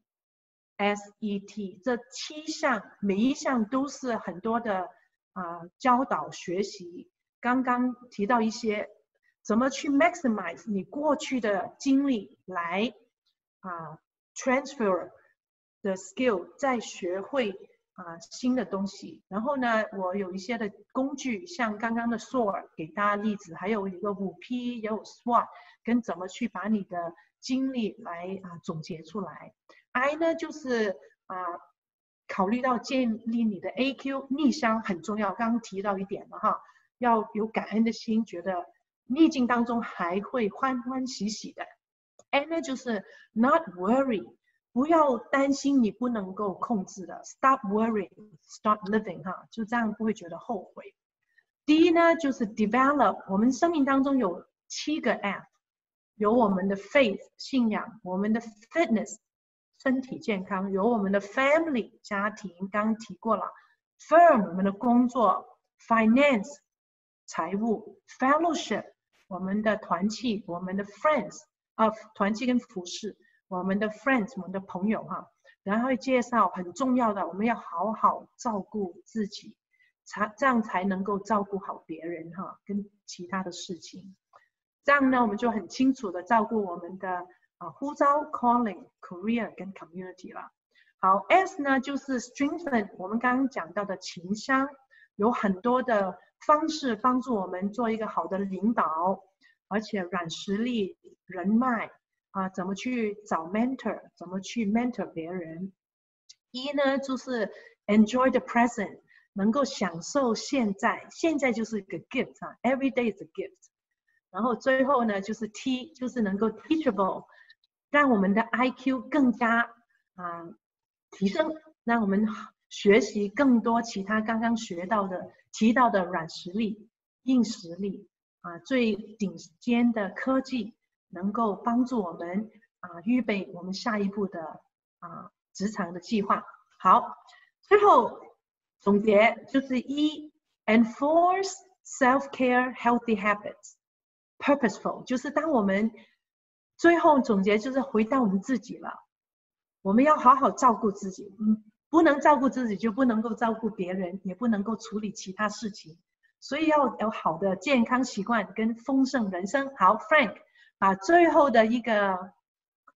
Speaker 2: S E T 这七项，每一项都是很多的啊、呃、教导学习。刚刚提到一些怎么去 maximize 你过去的经历来啊、呃、transfer 的 skill， 再学会啊、呃、新的东西。然后呢，我有一些的工具，像刚刚的 S O A R 给大家例子，还有一个五 P， 也有 SWOT， 跟怎么去把你的经历来啊、呃、总结出来。I 呢就是啊、呃、考虑到建立你的 A Q， 逆商很重要，刚刚提到一点了哈，要有感恩的心，觉得逆境当中还会欢欢喜喜的。N 呢就是 not worry， 不要担心你不能够控制的 ，stop worrying， start living 哈，就这样不会觉得后悔。D 呢就是 develop， 我们生命当中有七个 F， 有我们的 faith 信仰，我们的 fitness 身体健康，有我们的 family 家庭，刚刚提过了 ，firm 我们的工作 ，finance 财务 ，fellowship 我们的团契，我们的 friends 啊团契跟服饰，我们的 friends 我们的朋友哈，然后会介绍很重要的，我们要好好照顾自己，才这样才能够照顾好别人哈，跟其他的事情，这样呢我们就很清楚的照顾我们的。啊，呼召 calling、career 跟 community 了。好 ，S 呢就是 strengthen 我们刚刚讲到的情商，有很多的方式帮助我们做一个好的领导，而且软实力、人脉啊，怎么去找 mentor， 怎么去 mentor 别人。E 呢就是 enjoy the present， 能够享受现在，现在就是一个 gift 啊 ，every day is a gift。然后最后呢就是 T， 就是能够 teachable。让我们的 I Q 更加啊、呃、提升，让我们学习更多其他刚刚学到的、提到的软实力、硬实力啊、呃，最顶尖的科技，能够帮助我们啊、呃、预备我们下一步的啊、呃、职场的计划。好，最后总结就是一 enforce self-care healthy habits purposeful， 就是当我们最后总结就是回到我们自己了，我们要好好照顾自己，嗯，不能照顾自己就不能够照顾别人，也不能够处理其他事情，所以要有好的健康习惯跟丰盛人生。好 ，Frank， 把最后的一个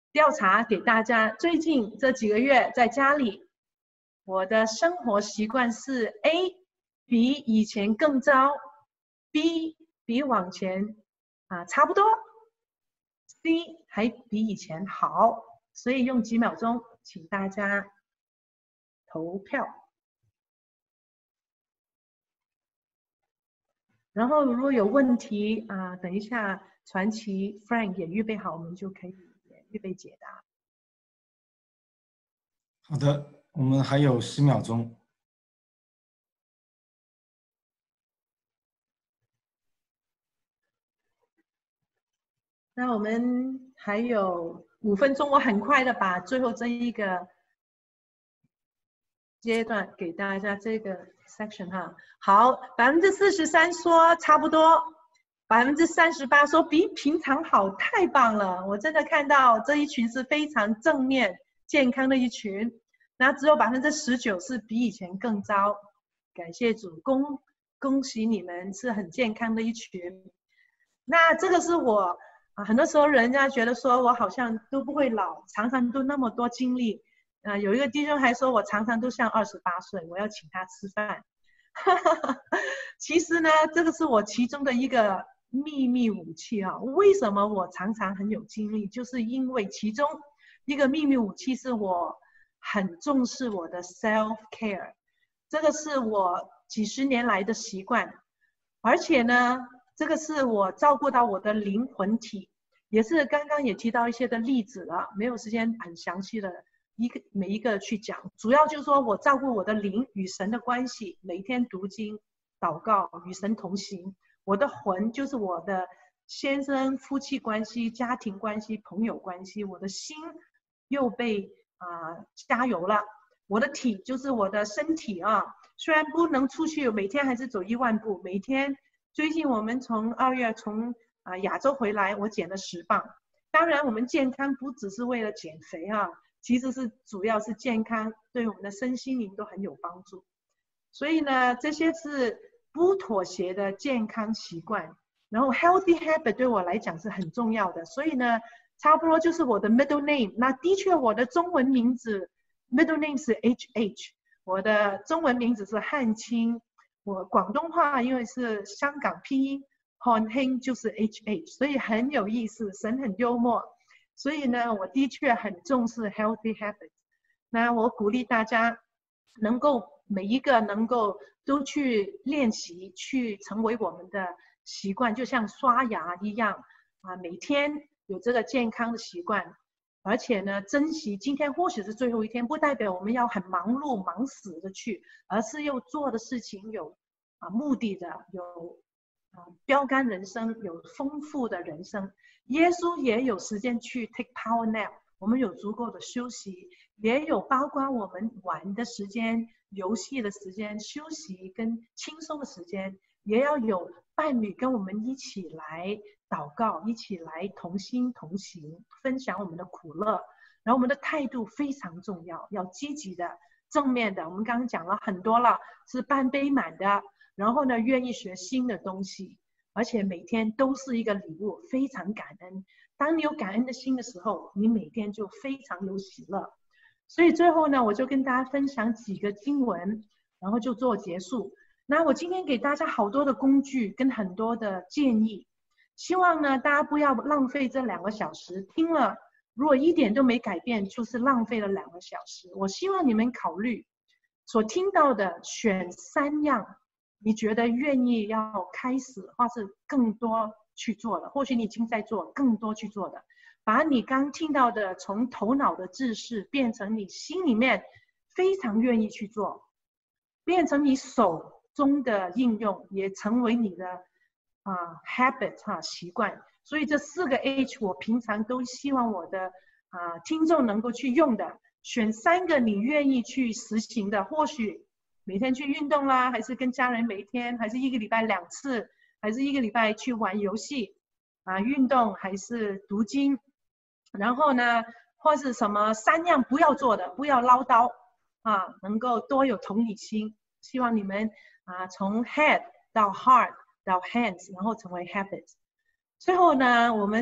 Speaker 2: 调查给大家，最近这几个月在家里，我的生活习惯是 A 比以前更糟 ，B 比往前啊差不多 ，C 还比以前好。所以用几秒钟，请大家投票。然后如果有问题啊，等一下传奇 Frank 也预备好，我们就可以预备解答。
Speaker 1: 好的，我们还有十秒钟。
Speaker 2: 那我们还有五分钟，我很快的把最后这一个阶段给大家这个 section 哈。好，百分之四十三说差不多，百分之三十八说比平常好，太棒了！我真的看到这一群是非常正面、健康的一群。那只有百分之十九是比以前更糟，感谢主，恭恭喜你们是很健康的一群。那这个是我。啊，很多时候人家觉得说我好像都不会老，常常都那么多经历。啊、呃，有一个弟兄还说我常常都像二十八岁，我要请他吃饭。其实呢，这个是我其中的一个秘密武器啊。为什么我常常很有精力？就是因为其中一个秘密武器是我很重视我的 self care， 这个是我几十年来的习惯，而且呢。这个是我照顾到我的灵魂体，也是刚刚也提到一些的例子了，没有时间很详细的一个每一个去讲，主要就是说我照顾我的灵与神的关系，每天读经、祷告，与神同行。我的魂就是我的先生、夫妻关系、家庭关系、朋友关系，我的心又被啊、呃、加油了。我的体就是我的身体啊，虽然不能出去，每天还是走一万步，每天。最近我们从二月从啊、呃、亚洲回来，我减了十磅。当然，我们健康不只是为了减肥哈、啊，其实是主要是健康，对我们的身心灵都很有帮助。所以呢，这些是不妥协的健康习惯。然后 healthy habit 对我来讲是很重要的。所以呢，差不多就是我的 middle name。那的确，我的中文名字 middle name 是 H H， 我的中文名字是汉卿。我广东话因为是香港拼音，汉卿就是 H H， 所以很有意思，神很幽默。所以呢，我的确很重视 healthy habits。那我鼓励大家能够每一个能够都去练习，去成为我们的习惯，就像刷牙一样啊，每天有这个健康的习惯。而且呢，珍惜今天或许是最后一天，不代表我们要很忙碌、忙死的去，而是要做的事情有啊目的的，有啊标杆人生，有丰富的人生。耶稣也有时间去 take power nap， 我们有足够的休息，也有包括我们玩的时间、游戏的时间、休息跟轻松的时间，也要有伴侣跟我们一起来。祷告，一起来同心同行，分享我们的苦乐。然后我们的态度非常重要，要积极的、正面的。我们刚刚讲了很多了，是半杯满的。然后呢，愿意学新的东西，而且每天都是一个礼物，非常感恩。当你有感恩的心的时候，你每天就非常有喜乐。所以最后呢，我就跟大家分享几个经文，然后就做结束。那我今天给大家好多的工具跟很多的建议。希望呢，大家不要浪费这两个小时，听了如果一点都没改变，就是浪费了两个小时。我希望你们考虑所听到的，选三样你觉得愿意要开始或是更多去做的，或许你已经在做，更多去做的，把你刚听到的从头脑的知识变成你心里面非常愿意去做，变成你手中的应用，也成为你的啊、uh, habit 哈、啊、习惯。所以这四个 H 我平常都希望我的啊、呃、听众能够去用的，选三个你愿意去实行的，或许每天去运动啦，还是跟家人每天，还是一个礼拜两次，还是一个礼拜去玩游戏啊、呃、运动，还是读经，然后呢或是什么三样不要做的，不要唠叨啊，能够多有同理心。希望你们啊从 head 到 heart到 hands， 然后成为 habits。最后呢，我们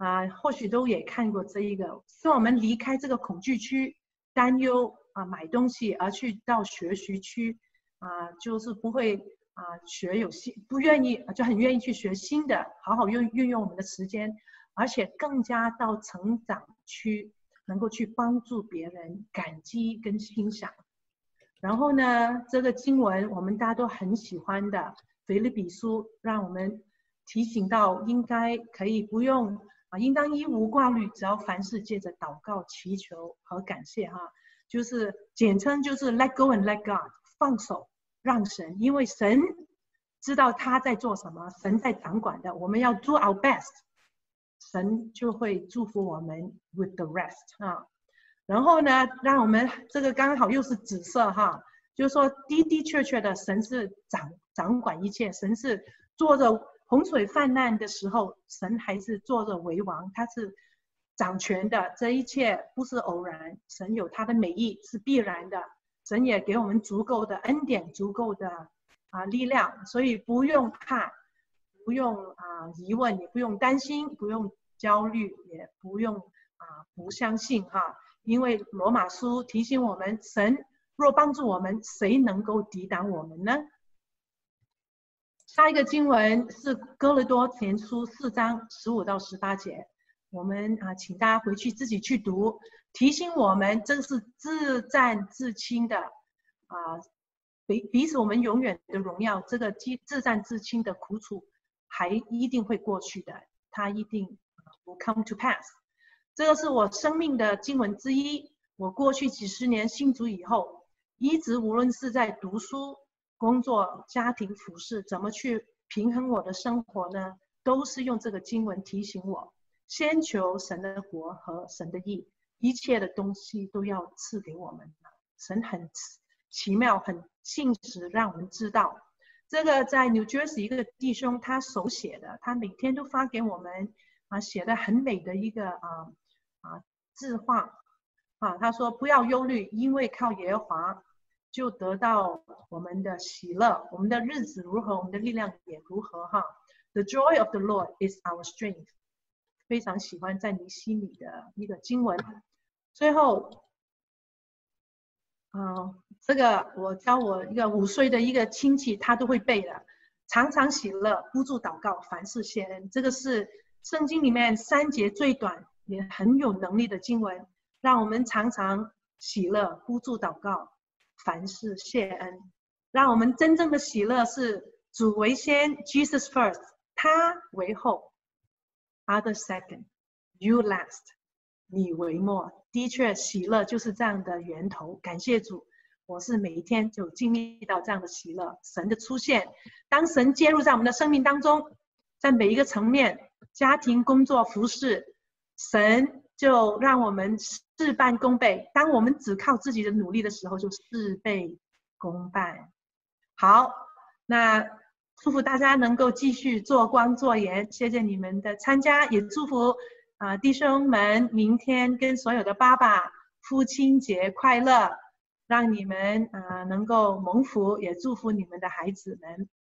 Speaker 2: 啊，或许都也看过这一个，希望我们离开这个恐惧区、担忧啊买东西，而去到学习区啊，就是不会啊学有新，不愿意就很愿意去学新的，好好运运用我们的时间，而且更加到成长区，能够去帮助别人，感激跟欣赏。然后呢，这个经文我们大家都很喜欢的腓立比书，让我们提醒到应该可以不用啊，应当一无挂虑，只要凡事借着祷告、祈求和感谢哈，就是简称就是 let go and let God， 放手让神，因为神知道他在做什么，神在掌管的，我们要 do our best， 神就会祝福我们 with the rest 啊。然后呢，让我们这个刚好又是紫色哈，就是说的的确确的，神是掌掌管一切，神是坐着洪水泛滥的时候，神还是坐着为王，他是掌权的，这一切不是偶然，神有他的美意是必然的，神也给我们足够的恩典，足够的啊力量，所以不用怕，不用啊疑问，也不用担心，不用焦虑，也不用啊不相信哈。因为罗马书提醒我们，神若帮助我们，谁能够抵挡我们呢？下一个经文是哥林多前书四章十五到十八节，我们啊，请大家回去自己去读，提醒我们这是自战自清的啊，彼彼此我们永远的荣耀，这个自战自清的苦楚还一定会过去的，它一定will come to pass。这个是我生命的经文之一。我过去几十年信主以后，一直无论是在读书、工作、家庭服侍，怎么去平衡我的生活呢？都是用这个经文提醒我：先求神的国和神的义，一切的东西都要赐给我们。神很奇妙，很信实，让我们知道。这个在 New Jersey 一个弟兄他手写的，他每天都发给我们啊，写的很美的一个啊。啊，字画啊，他说不要忧虑，因为靠耶和华就得到我们的喜乐，我们的日子如何，我们的力量也如何哈。The joy of the Lord is our strength。非常喜欢在尼希米的一个经文。最后，啊，这个我教我一个五岁的一个亲戚，他都会背的。常常喜乐，不住祷告，凡事谢恩。这个是圣经里面三节最短。也很有能力的经文，让我们常常喜乐，不住祷告，凡事谢恩。让我们真正的喜乐是主为先 ，Jesus first， 他为后 ，other second， you last， 你为末。的确，喜乐就是这样的源头。感谢主，我是每一天就经历到这样的喜乐，神的出现。当神介入在我们的生命当中，在每一个层面，家庭、工作、服侍。神就让我们事半功倍，当我们只靠自己的努力的时候，就事倍功半。好，那祝福大家能够继续做光做盐，谢谢你们的参加，也祝福啊、呃、弟兄们明天跟所有的爸爸父亲节快乐，让你们啊、呃、能够蒙福，也祝福你们的孩子们。